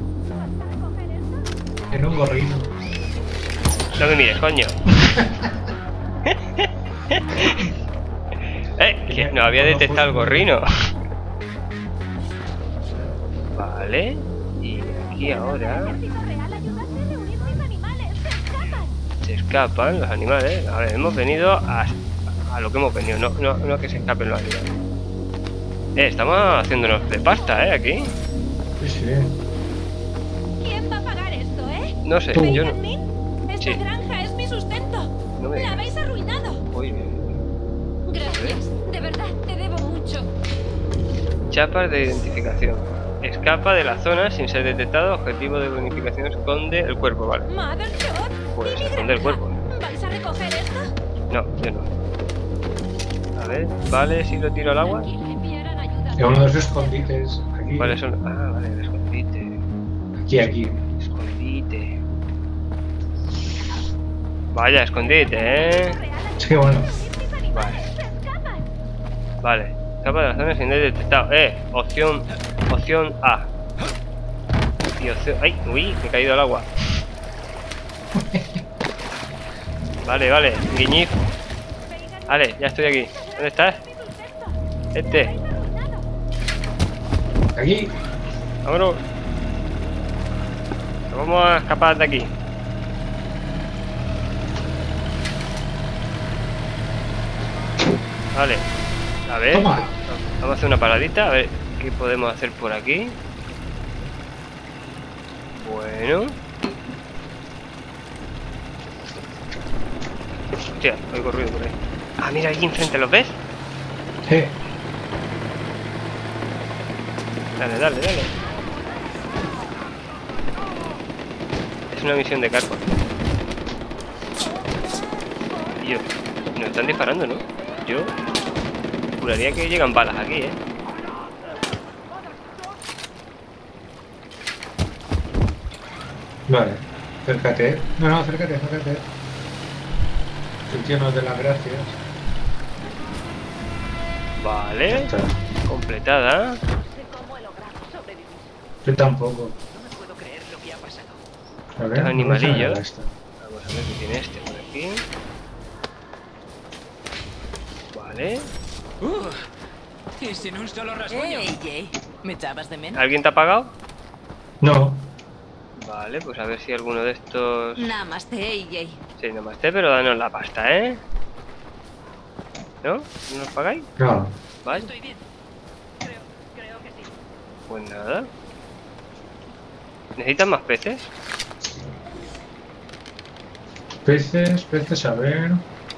En un gorrino. No me mires, coño. Eh, que no había detectado el gorrino. Vale. Y aquí ahora se escapan los animales. A ver, hemos venido a, a lo que hemos venido, no, no, no a que se escapen los animales. Eh, estamos haciéndonos de pasta, eh, aquí. Sí, sí. ¿Quién va a pagar esto, eh? No sé, Tú. yo no. ¿Benjamín? Esta Sí. granja es mi sustento. No me La digas. habéis arruinado. Uy, Gracias. De verdad, te debo mucho. chapas de identificación. Escapa de la zona sin ser detectado. Objetivo de bonificación esconde el cuerpo, vale. Mothershot. Pues ¿Y mi esconde el granja? cuerpo. ¿Vais a recoger esto? No, yo no. A ver, vale, si lo tiro al agua. Aquí me enviarán ayuda. En uno de esos escondites. Aquí. Vale, son. Ah, vale, el escondite. Aquí, aquí. Escondite. Vaya, escondite, eh. Sí, bueno. Vale. Vale. Escapa de la zona sin ser detectado. Eh, opción. Opción A. Y opción. ¡Ay! Uy, me he caído al agua. Vale, vale. Guiñiz. Vale, ya estoy aquí. ¿Dónde estás? Este. Aquí. Vámonos. Vamos a escapar de aquí. Vale. A ver. Toma. Vamos a hacer una paradita. A ver qué podemos hacer por aquí. Bueno. Hostia, he corrido por ahí. Ah, mira, allí enfrente, ¿los ves? Sí. Dale, dale, dale. Es una misión de carpa. Y yo, nos están disparando, ¿no? Yo juraría que llegan balas aquí, ¿eh? Vale. Acércate. No, no, acércate, acércate. El tío nos dé las gracias. Vale, Ya está. completada. Yo tampoco. No me puedo creer lo que ha pasado. A ver, Estos animalillos. vamos a ver esto. Vamos a ver qué tiene este por aquí. Vale. Uh, y sin un solo rasguño. Hey, Jay. ¿Me echabas de menos? ¿Alguien te ha pagado? No. Vale, pues a ver si alguno de estos... Namaste, Jay. Sí, namaste, pero danos la pasta, ¿eh? ¿No? ¿No nos pagáis? No. Vale. Estoy bien. Creo, creo que sí. Pues nada. ¿Necesitan más peces? Peces, peces, a ver.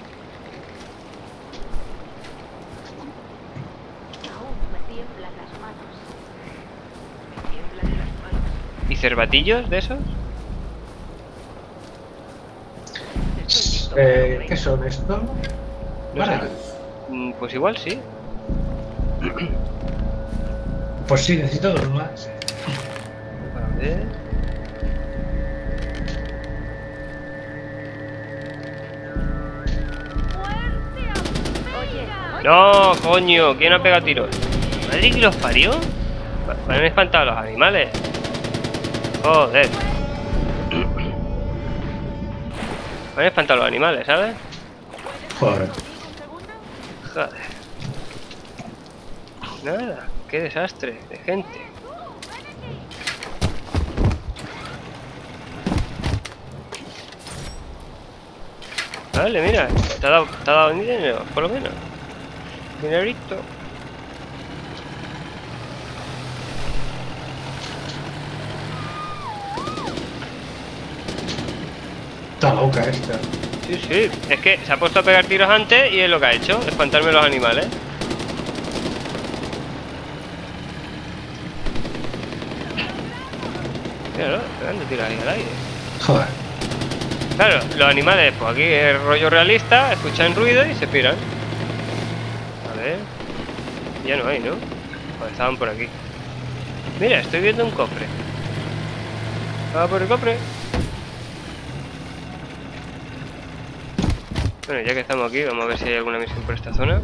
¿Y cervatillos de esos? Eh, ¿Qué son esto? No Para. sé. Mm, Pues igual sí. Pues sí, necesito dos más. A ver. No, coño, ¿quién ha pegado tiros? ¿Madre que los parió? Me han espantado los animales. Joder. Me han espantado los animales, ¿sabes? Joder. Joder. Nada, qué desastre de gente. Vale, mira, te ha dado, te ha dado dinero, por lo menos. Dinerito. Está loca esta. Sí, sí. Es que se ha puesto a pegar tiros antes y es lo que ha hecho. Espantarme los animales. Míralo, pegando tiros ahí al aire. Joder. Claro, los animales, pues aquí es rollo realista, escuchan ruido y se piran. A ver. Ya no hay, ¿no? Pues estaban por aquí. Mira, estoy viendo un cofre. Vamos por el cofre. Bueno, ya que estamos aquí, vamos a ver si hay alguna misión por esta zona.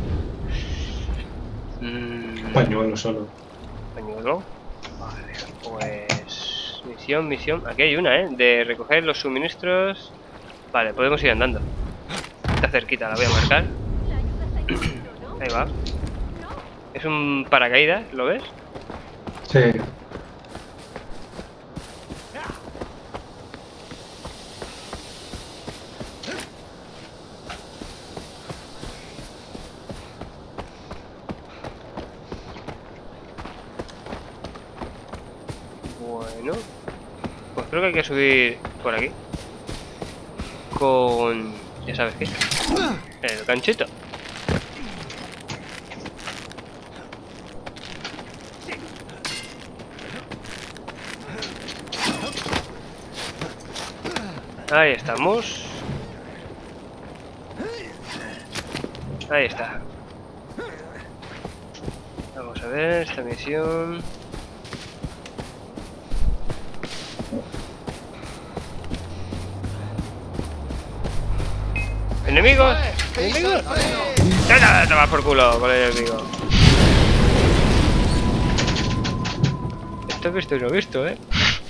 Mm. Pañuelo solo. Pañuelo. Vale, pues... Misión, misión. Aquí hay una, ¿eh? De recoger los suministros. Vale, podemos ir andando. Está cerquita, la voy a marcar. Ahí va. Es un paracaídas, ¿lo ves? Sí. Bueno, pues creo que hay que subir por aquí con... ya sabes qué, el ganchito. Ahí estamos. Ahí está. Vamos a ver esta misión. ¿Enemigos? ¿Enemigos? ¡Te vas por culo con el enemigo! Esto he visto y no he visto, ¿eh?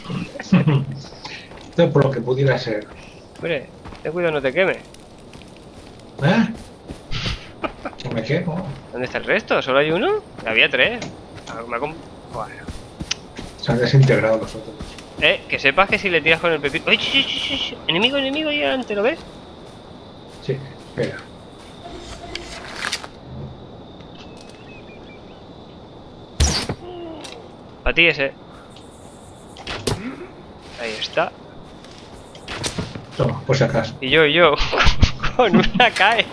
Esto es por lo que pudiera ser. Hombre, ten cuidado, no te queme. ¿Eh? ¿Que me quemo? ¿Dónde está el resto? ¿Solo hay uno? Había tres. Me ha com... Bueno. Se han desintegrado los otros. Eh, que sepas que si le tiras con el pepito... ¡Ay, sí, sí, sí, sí! Enemigo, enemigo ahí adelante, ¿lo ves? Sí, espera. Para ti ese. Ahí está. Toma, por si acaso. Y yo, y yo. Con una cae.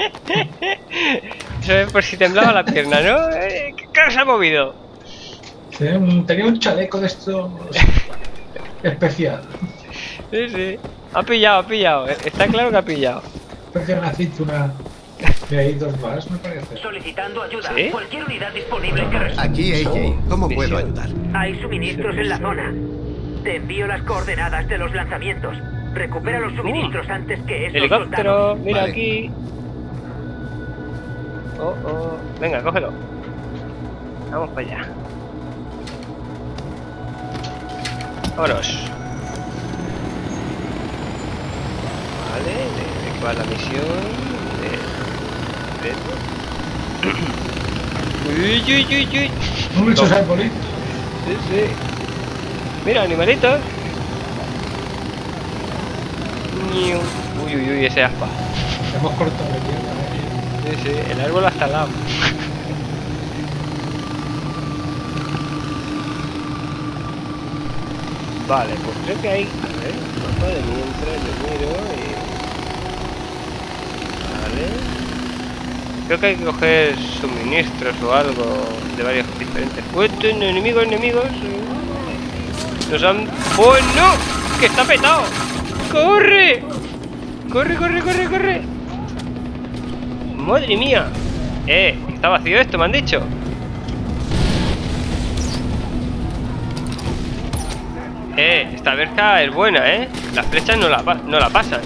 Eso es por si temblaba la pierna, ¿no? Eh, ¿Qué se ha movido? Tenía un, tenía un chaleco de estos especial. Sí, sí. Ha pillado, ha pillado. Está claro que ha pillado. Especial naciste una... De ahí dos más, me parece. Solicitando ayuda. ¿Sí? Cualquier unidad disponible que responda. Aquí A J. ¿Cómo puedo ayudar? Hay suministros en la zona. Te envío las coordenadas de los lanzamientos. Recupera los suministros antes que esos Helicóptero, soldados. mira Vale. aquí. Oh, oh. Venga, cógelo. Vamos para allá. Vámonos. Vale, de, de qué va la misión. De, de... Uy, uy, uy, uy. Muchos No. arbolitos. Sí, sí. Mira, animalitos. Niu. Uy, uy, uy, ese aspa. Hemos cortado la tierra. Sí, sí, el árbol hasta al lado. Vale, pues creo que hay... A ver, mapa de mientras yo miro y... Vale... Creo que hay que coger suministros o algo de varios diferentes puestos. Enemigos, enemigos... Nos han... ¡Oh, no! ¡Que está petado! ¡Corre! ¡Corre, corre, corre, corre! ¡Madre mía! Eh, está vacío esto, me han dicho. Eh, esta verja es buena, eh. Las flechas no la, no la pasan.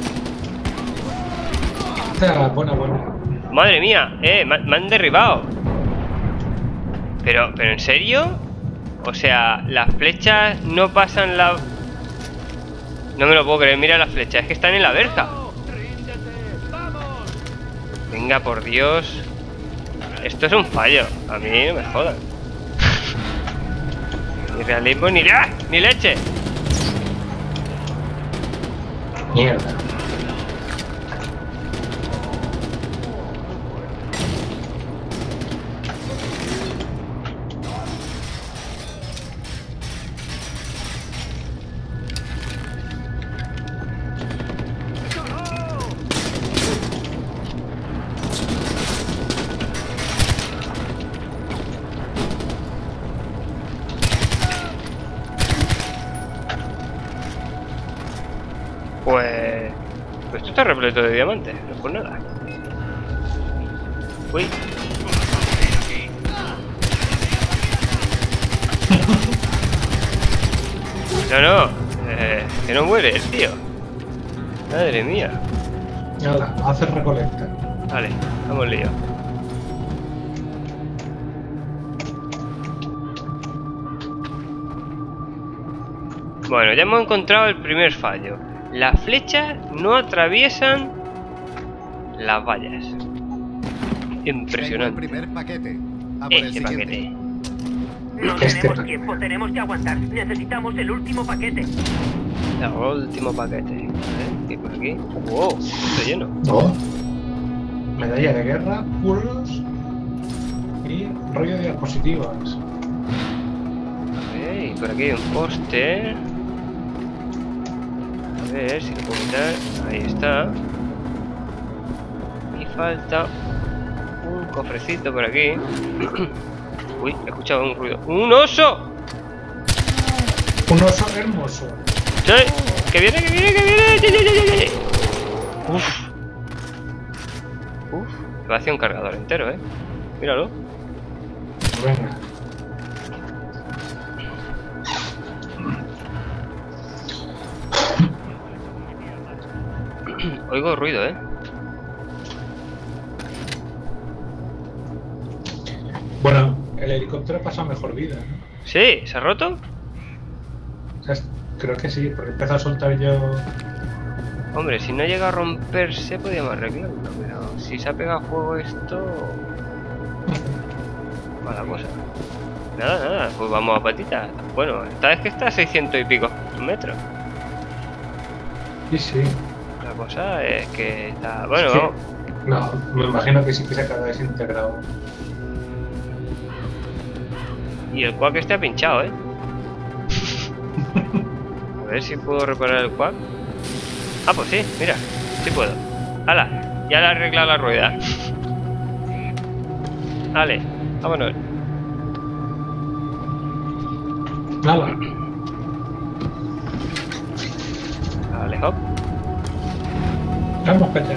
Esta buena, buena. Madre mía, eh, me, me han derribado. Pero, pero ¿en serio? O sea, las flechas no pasan la... No me lo puedo creer, mira las flechas, es que están en la verja. Venga, por Dios. Esto es un fallo, a mí no me jodan. Ni realismo ni... ¡Ah! ¡Ni leche! Mierda. Pues... Pues esto está repleto de diamantes, no es por nada. Uy. No, no, eh, que no muere el tío. Madre mía. Hala, hace recolecta. Vale, vamos lío. Bueno, ya hemos encontrado el primer fallo. Las flechas no atraviesan las vallas. Impresionante. Tengo el primer paquete. A por el Este siguiente. paquete. No Este tenemos pa- tiempo, tenemos que aguantar. Necesitamos el último paquete. El último paquete. ¿Eh? ¿Qué hay por aquí? ¡Wow! Está lleno. Oh. Medalla de guerra, puros y rollo de diapositivas. Ok, por aquí hay un poste. A ver si lo puedo quitar. Ahí está. Y falta un cofrecito por aquí. Uy, he escuchado un ruido. ¡Un oso! Un oso hermoso. ¡Sí! ¡Que viene, que viene, que viene! ¡Ye, ye, ye, ye, ye! ¡Uf! ¡Uf! Va hacia un cargador entero, ¿eh? Míralo. Venga. Oigo ruido, ¿eh? Bueno, el helicóptero pasa mejor vida, ¿no? ¿Sí? ¿Se ha roto? O sea, creo que sí, porque empezó a soltar yo. Hombre, si no llega a romperse podríamos arreglarlo, pero si se ha pegado fuego esto... Mala cosa. Nada, nada, pues vamos a patitas. Bueno, esta vez que está a seiscientos y pico metros. Sí, sí. La cosa es que está... Bueno, Es que- vamos. No, me imagino que sí que se acaba desintegrado. Y el quack está pinchado, ¿eh? A ver si puedo reparar el quack. Ah, pues sí, mira, sí puedo. ¡Hala! Ya le he arreglado la rueda. Vale, vámonos. Nada. Vale, hop. Vamos, Peter.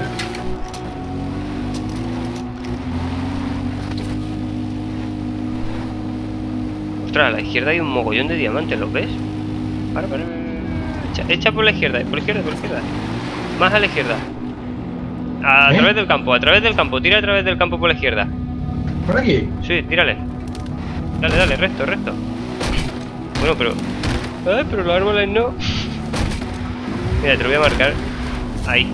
Ostras, a la izquierda hay un mogollón de diamantes, ¿los ves? Para, para, para. Echa, echa por la izquierda, por la izquierda, por la izquierda. Más a la izquierda. A ¿Eh? través del campo, a través del campo. Tira a través del campo por la izquierda. ¿Por aquí? Sí, tírale. Dale, dale, recto, recto. Bueno, pero... Ay, pero los árboles no. Mira, te lo voy a marcar. Ahí.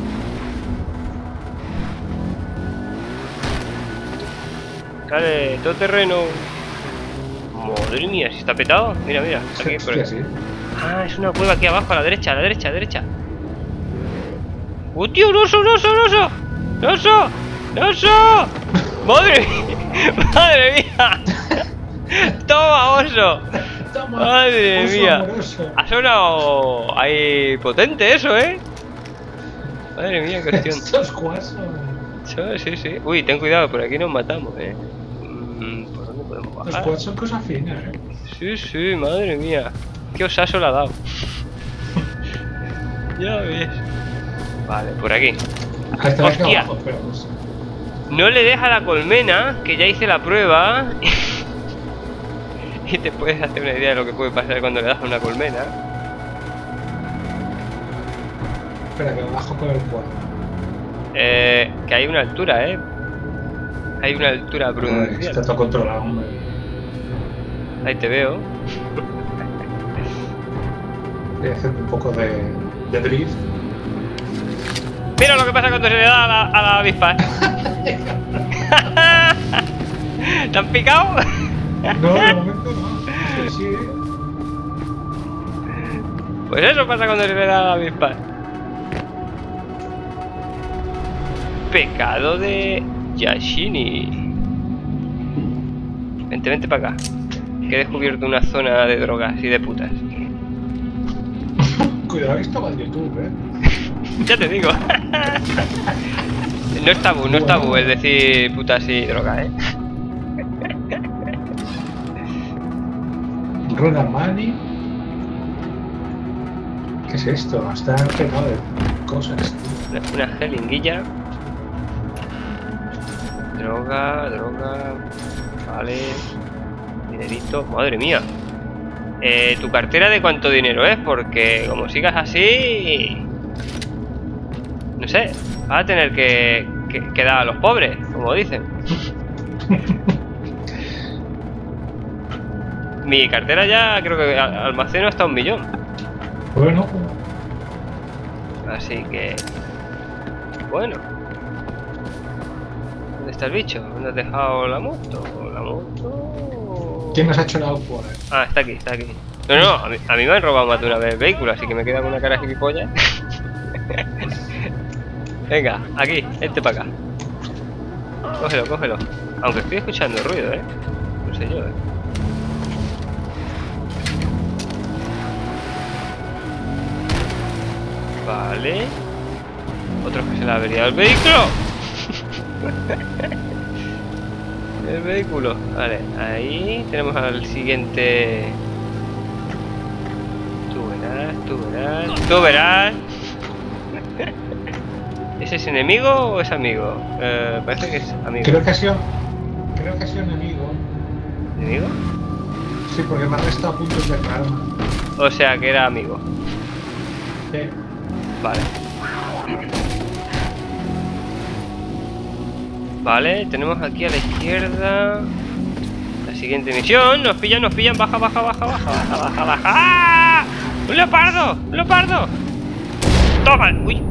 Dale, todo terreno. Madre mía, si está petado. Mira, mira. Aquí, por Hostia, aquí. sí. Ah, es una cueva aquí abajo, a la derecha, a la derecha, a la derecha. ¡Oh, tío! ¡Un oso, un oso, un oso! ¡Un oso! ¡Un oso! ¡Madre mía! ¡Madre mía! ¡Toma, oso! Toma, ¡Madre oso mía! amoroso. Ha sonado ahí potente eso, ¿eh? Madre mía, qué cuestión. Estos guasos. Sí, sí. Uy, ten cuidado, por aquí nos matamos, ¿eh? Mm, ¿Por dónde podemos Los bajar? quads son cosas finas, eh. Sí, sí, madre mía. Qué osazo le ha dado. Ya ves. Vale, por aquí. Hasta aquí Hostia. abajo, pero no sé. No le deja la colmena, que ya hice la prueba. Y te puedes hacer una idea de lo que puede pasar cuando le das a una colmena. Espera, que me bajo con el quad. Eh, que hay una altura, ¿eh? Hay una altura Ay, prudencial. Está todo controlado, hombre. Ahí te veo. Voy a hacer un poco de, de drift. Mira lo que pasa cuando se le da a la, a la avispa. ¿Te han picado? No, de momento no. Sí, sí. Pues eso pasa cuando se le da a la avispa. Pecado de Yashini. Vente, vente para acá. Que he descubierto una zona de drogas y de putas. Cuidado que estaba en YouTube, eh. Ya te digo. No es tabú, no es tabú el decir putas y drogas, eh. Rueda Money. ¿Qué es esto? Está pegado de cosas. Una, una jeringuilla. Droga, droga. Vale. Dinerito. Madre mía. Eh, ¿Tu cartera de cuánto dinero es? Porque como sigas así... No sé. Vas a tener que, que, que dar a los pobres, como dicen. Mi cartera ya creo que almaceno hasta un millón. Bueno. Así que... Bueno. ¿Dónde está el bicho? ¿Dónde has dejado la moto? La moto... ¿Quién nos ha hecho la por ahí? Ah, está aquí, está aquí. No, no, a mí, a mí me han robado más de una vez el vehículo, así que me queda con una cara de gilipollas. Venga, aquí, este para acá. Cógelo, cógelo. Aunque estoy escuchando ruido, ¿eh? No sé yo, ¿eh? Vale. Otro que se le ha averiado el vehículo. El vehículo. Vale, ahí tenemos al siguiente. Tú verás, tú verás, tú verás. ¿Ese es enemigo o es amigo? Eh, parece que es amigo. Creo que ha sido. Creo que ha sido enemigo. ¿Enemigo? Sí, porque me ha restado puntos de karma. O sea que era amigo. Sí. Vale. Vale, tenemos aquí a la izquierda la siguiente misión. Nos pillan, nos pillan. Baja, baja, baja, baja, baja, baja, baja. ¡Ah! ¡Un leopardo! ¡Un leopardo! ¡Toma! ¡Uy!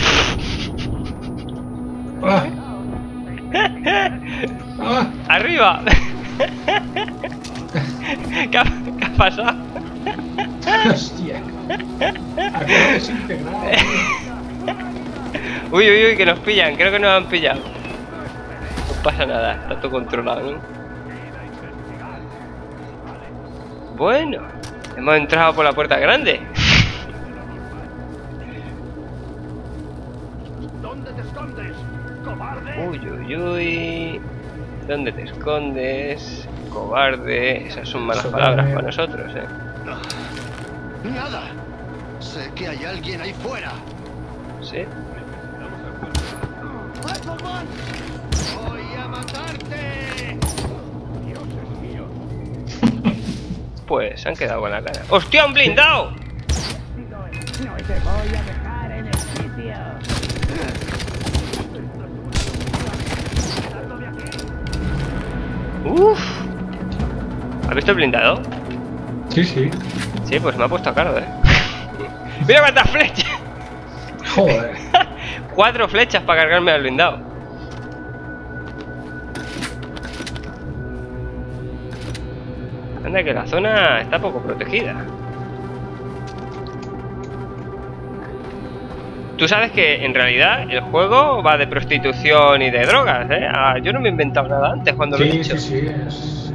Ah. Ah. ¡Arriba! ¿Qué ha, ¿Qué ha pasado? Hostia. Acabo desintegrado. Uy, uy, uy, que nos pillan. Creo que nos han pillado. No pasa nada, está todo controlado, ¿no? Bueno, hemos entrado por la puerta grande. ¿Dónde te escondes, cobarde? Uy, uy, uy. ¿Dónde te escondes? Cobarde. Esas son malas palabras para nosotros, ¿eh? Nada. Sé que hay alguien ahí fuera. Sí. ¡Voy a matarte! Dios es mío. Pues se han quedado con la cara. ¡Hostia, un blindado! No te voy a dejar en el sitio. Uf. ¿Has visto el blindado? Sí, sí. Sí, pues me ha puesto a caro, ¿eh? ¡Mira cuántas flechas! Joder. Cuatro flechas para cargarme al blindado. Anda que la zona está poco protegida. Tú sabes que en realidad el juego va de prostitución y de drogas, ¿eh? Ah, yo no me he inventado nada antes cuando sí, lo he hecho. Sí, sí, es...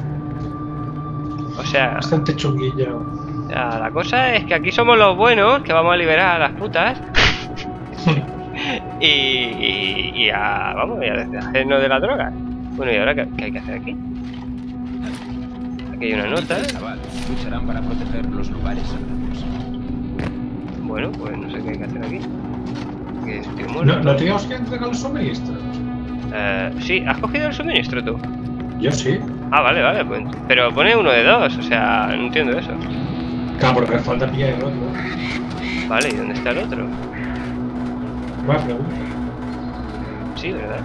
O sea... Bastante chunguillo. Ya, la cosa es que aquí somos los buenos, que vamos a liberar a las putas. y, y, y a... vamos, y a deshacernos de la droga. Bueno, ¿y ahora qué, qué hay que hacer aquí? Aquí hay una nota. Chaval, lucharán para proteger los lugares sagrados. Bueno, pues no sé qué hay que hacer aquí. Que estoy ¿No, muerto. ¿No teníamos que entregar los suministros? Eh, sí, ¿has cogido el suministro tú? Yo sí. Ah, vale, vale, pues. Pero pone uno de dos, o sea, no entiendo eso. Claro, porque me falta pillar el otro. Vale, ¿y dónde está el otro? Buena pregunta. Sí, ¿verdad?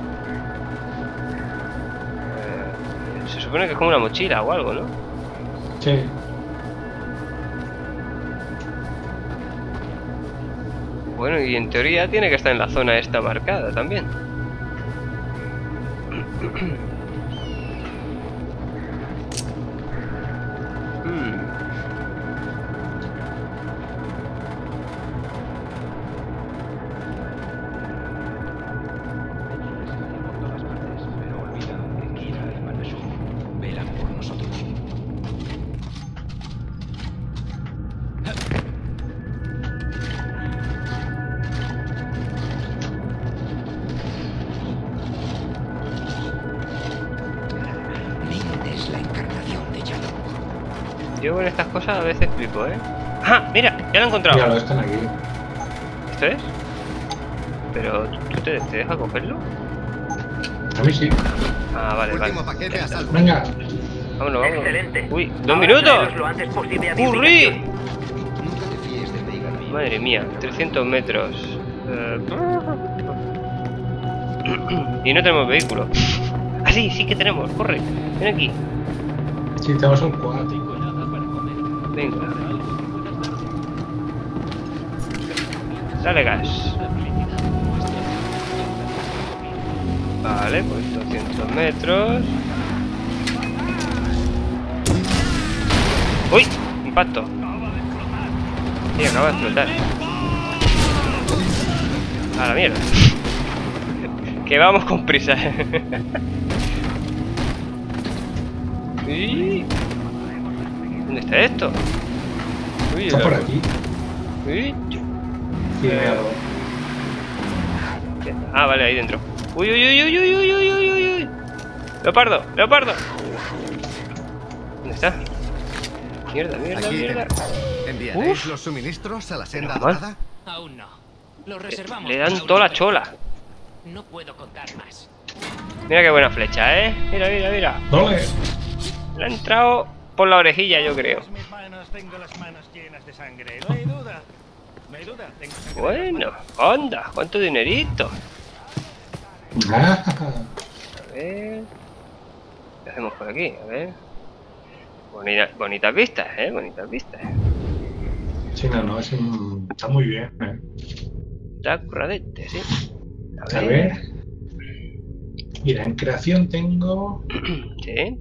Eh, se supone que es como una mochila o algo, ¿no? Sí. Bueno, y en teoría tiene que estar en la zona esta marcada también. Hmm. Velan por nosotros. Mint es la encarnación de Yalom. Yo con estas cosas a veces flipo, ¿eh? ¡Ah! Mira, ya lo he encontrado. Míralo, están aquí. ¿Esto es? Pero, ¿tú te, te dejas cogerlo? A mí sí. Ah, vale, vale. Último paquete a salvo. Venga. Vámonos, vámonos. Excelente. Uy, dos Ahora minutos. traeros lo antes posible a mi ¡Curry! ubicación. Nunca te fíes de mí. Madre mía, trescientos metros. Eh, Y no tenemos vehículo. Ah, sí, sí que tenemos. Corre, ven aquí. Sí, tenemos un cuadro. Venga. Dale gas. Vale, pues doscientos metros. ¡Uy! Impacto. Sí, acaba de explotar. A la mierda. Que vamos con prisa. Uy. ¿Dónde está esto? Uy, Está la- por aquí. Uy. Sí, míralo. Ah, vale, ahí dentro. Uy, uy, uy, uy, uy, uy, uy, uy, uy, uy. Leopardo, leopardo. ¿Dónde está? Mierda, mierda, Aquí mierda. ¿Enviaréis Uf. los suministros a la senda Menos mal. dorada? Aún no. Lo reservamos. Le para dan una toda la operación. chola. No puedo contar más. Mira qué buena flecha, ¿eh? Mira, mira, mira. Dole. Le ha entrado por la orejilla, yo creo. Mis manos, tengo las manos llenas de sangre. No hay duda. No hay duda. Tengo sangre en Bueno, las onda, cuánto dinerito. Ah, A ver. ¿Qué hacemos por aquí? A ver. Bonita, bonitas vistas, ¿eh? Bonitas vistas. sí, no, no, es un... está muy bien, ¿eh? Está curradete, sí. A ver. Mira, en creación tengo... Sí.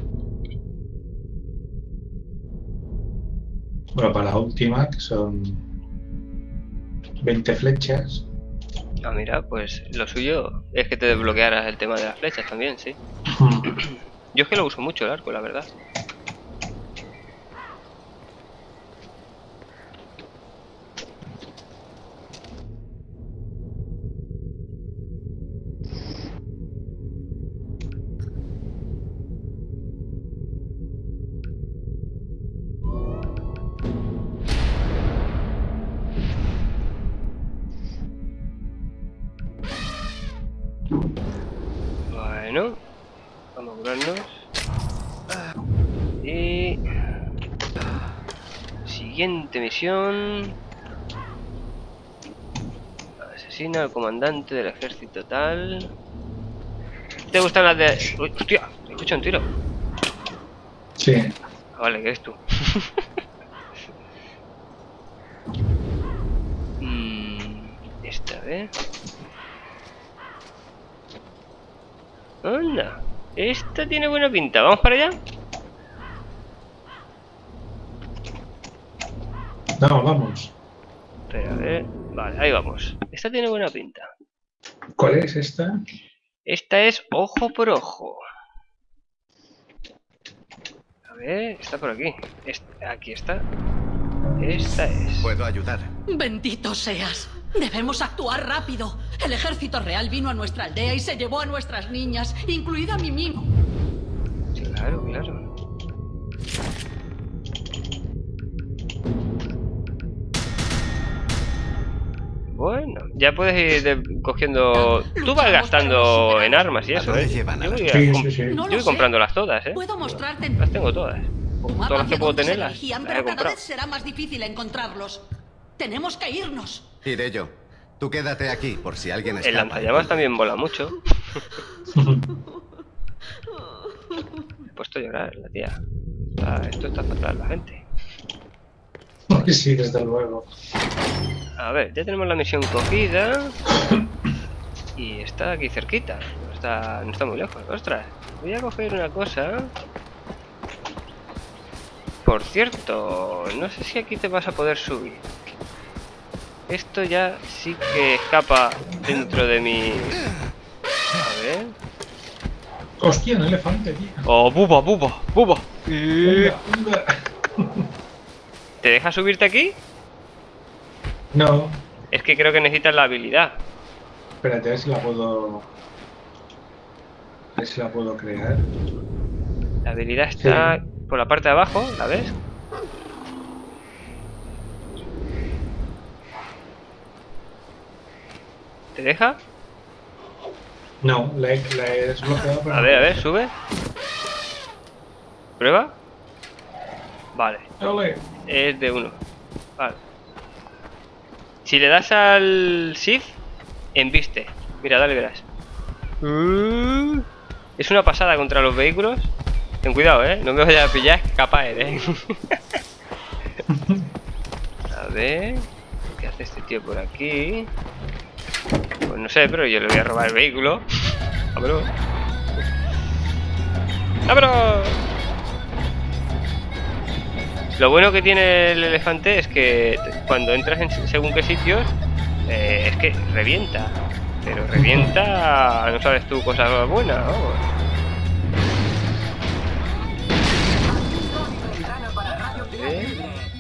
Bueno, para la última, que son veinte flechas. Ah, mira, pues lo suyo es que te desbloquearas el tema de las flechas también, sí. Yo es que lo uso mucho el arco, la verdad. Bueno, vamos a curarnos. Y... siguiente misión. Asesina al comandante del ejército tal. ¿Te gustan las de...? Uy, hostia, escucha un tiro. Sí. Ah, vale, que eres tú. mm, esta vez. Anda, esta tiene buena pinta. ¿Vamos para allá? No, vamos. Espera, a ver. Vale, ahí vamos. Esta tiene buena pinta. ¿Cuál es esta? Esta es ojo por ojo. A ver, está por aquí. Esta- aquí está. Esta es. Puedo ayudar. Bendito seas. Debemos actuar rápido. El ejército real vino a nuestra aldea y se llevó a nuestras niñas, incluida a mí mismo. Claro, claro. Bueno, ya puedes ir de- cogiendo... Tú vas gastando en armas y eso, ¿eh? Yo voy, a Sí, com- sí, sí. No yo lo voy sé. comprándolas todas, ¿eh? Puedo mostrarte Las tengo todas. un Todas las que puedo tener las, elegían, las he pero cada comprado. vez será más difícil encontrarlos. Tenemos que irnos. Iré yo. Tú quédate aquí por si alguien El escapa. lanzallamas también mola mucho. Me he puesto a llorar, la tía. Ah, esto está fatal, la gente. Sí, desde luego. A ver, ya tenemos la misión cogida. Y está aquí cerquita. No está, no está muy lejos. Ostras, voy a coger una cosa. Por cierto, no sé si aquí te vas a poder subir. Esto ya sí que escapa dentro de mi... A ver... Hostia, un elefante, tío. Oh, buba, buba, buba. Venga, venga. ¿Te deja subirte aquí? No, Es que creo que necesitas la habilidad. espérate, a ver si la puedo... A ver si la puedo crear. La habilidad está por la parte de abajo, ¿la ves? ¿Te deja? No, la he, la he desbloqueado. Pero a ver, a ver, sube. ¿Prueba? Vale. Ole. Es de uno. Vale. Si le das al Shift, embiste. Mira, dale, verás. Uh, es una pasada contra los vehículos. Ten cuidado, eh. No me vayas a pillar, que capaz eres. A ver. ¿Qué hace este tío por aquí? Pues no sé, pero yo le voy a robar el vehículo. ¡Vámonos! ¡Vámonos! Lo bueno que tiene el elefante es que cuando entras en según qué sitios, eh, es que revienta. Pero revienta, no sabes tú cosas buenas, vamos. ¿Eh?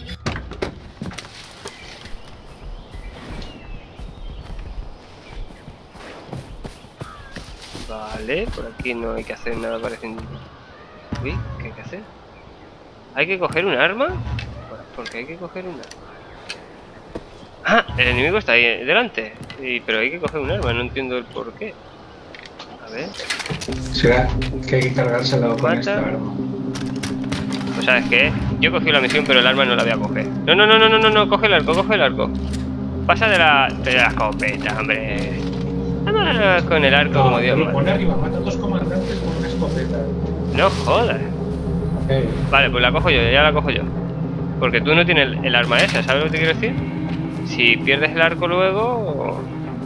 Vale, por aquí no hay que hacer nada parecido. Uy, ¿qué hay que hacer? ¿Hay que coger un arma? ¿Por qué hay que coger un arma? Ah, el enemigo está ahí delante. Sí, pero hay que coger un arma, no entiendo el por qué. A ver. ¿Será que hay que cargárselo con esta arma? Pues sabes qué, yo cogí la misión pero el arma no la voy a coger. No, no, no, no, no, no, no, coge el arco, coge el arco. Pasa de la, de la escopeta, hombre. Vámonos con el arco, no, como Dios manda. Pone arriba, mata a dos comandantes con una escopeta. No jodas. Hey. Vale, pues la cojo yo, ya la cojo yo. Porque tú no tienes el, el arma esa, ¿sabes lo que te quiero decir? Si pierdes el arco luego...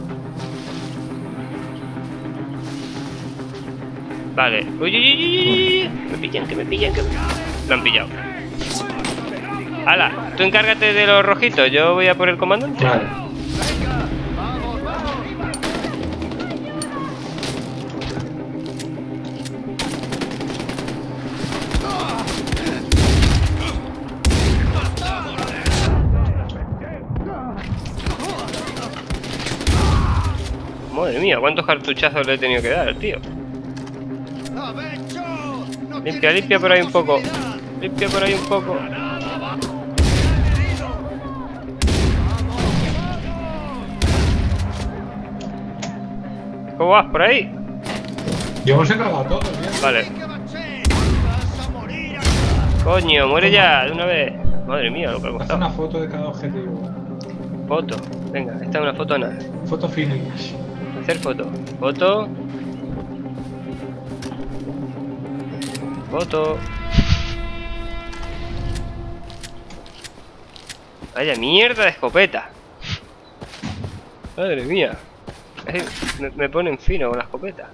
Vale. Uy, uy, uy, uy, uy. Me pillan, que me pillan, que me... Lo han pillado. Hala, tú encárgate de los rojitos, yo voy a por el comandante. Vale. Madre mía, cuántos cartuchazos le he tenido que dar al tío. Limpia, limpia por ahí un poco. Limpia por ahí un poco. ¿Cómo vas por ahí? Yo os he cargado todo, ¿bien? Vale. Coño, muere ya de una vez. Madre mía, lo que ha Haz costado. una foto de cada objetivo. Foto. Venga, esta es una foto nada. Foto finish. Hacer foto. Foto. Foto. Vaya mierda de escopeta. Madre mía. Ay, me, me ponen fino con la escopeta.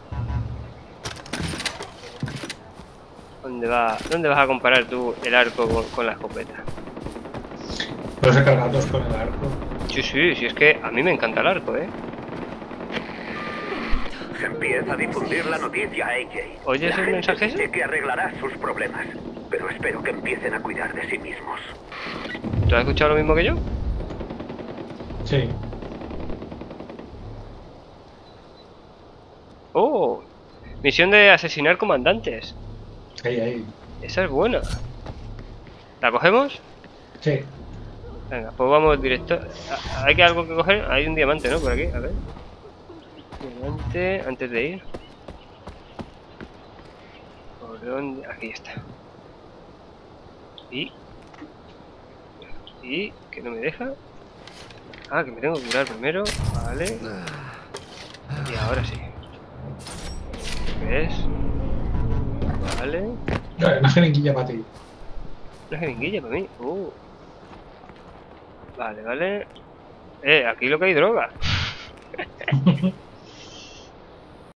¿Dónde va? ¿Dónde vas a comparar tú el arco con, con la escopeta? Pero se cargan dos con el arco. Sí, sí, sí, es que a mí me encanta el arco, ¿eh? Se empieza a difundir la noticia, A J. ¿Oyes el mensaje ese? Sé que arreglará sus problemas, pero espero que empiecen a cuidar de sí mismos. ¿Tú has escuchado lo mismo que yo? Sí. Oh, misión de asesinar comandantes. Ahí, ahí. Esa es buena. ¿La cogemos? Sí. Venga, pues vamos directo. ¿Hay que algo que coger? Hay un diamante, ¿no? Por aquí, a ver. Diamante, antes de ir. ¿Por dónde? Aquí está. Y... Y... que no me deja. Ah, que me tengo que curar primero. Vale. Y ahora sí. ¿Ves? Vale. Una jeringuilla para ti. Una jeringuilla para mí. Uh. Vale, vale. Eh, aquí lo que hay droga.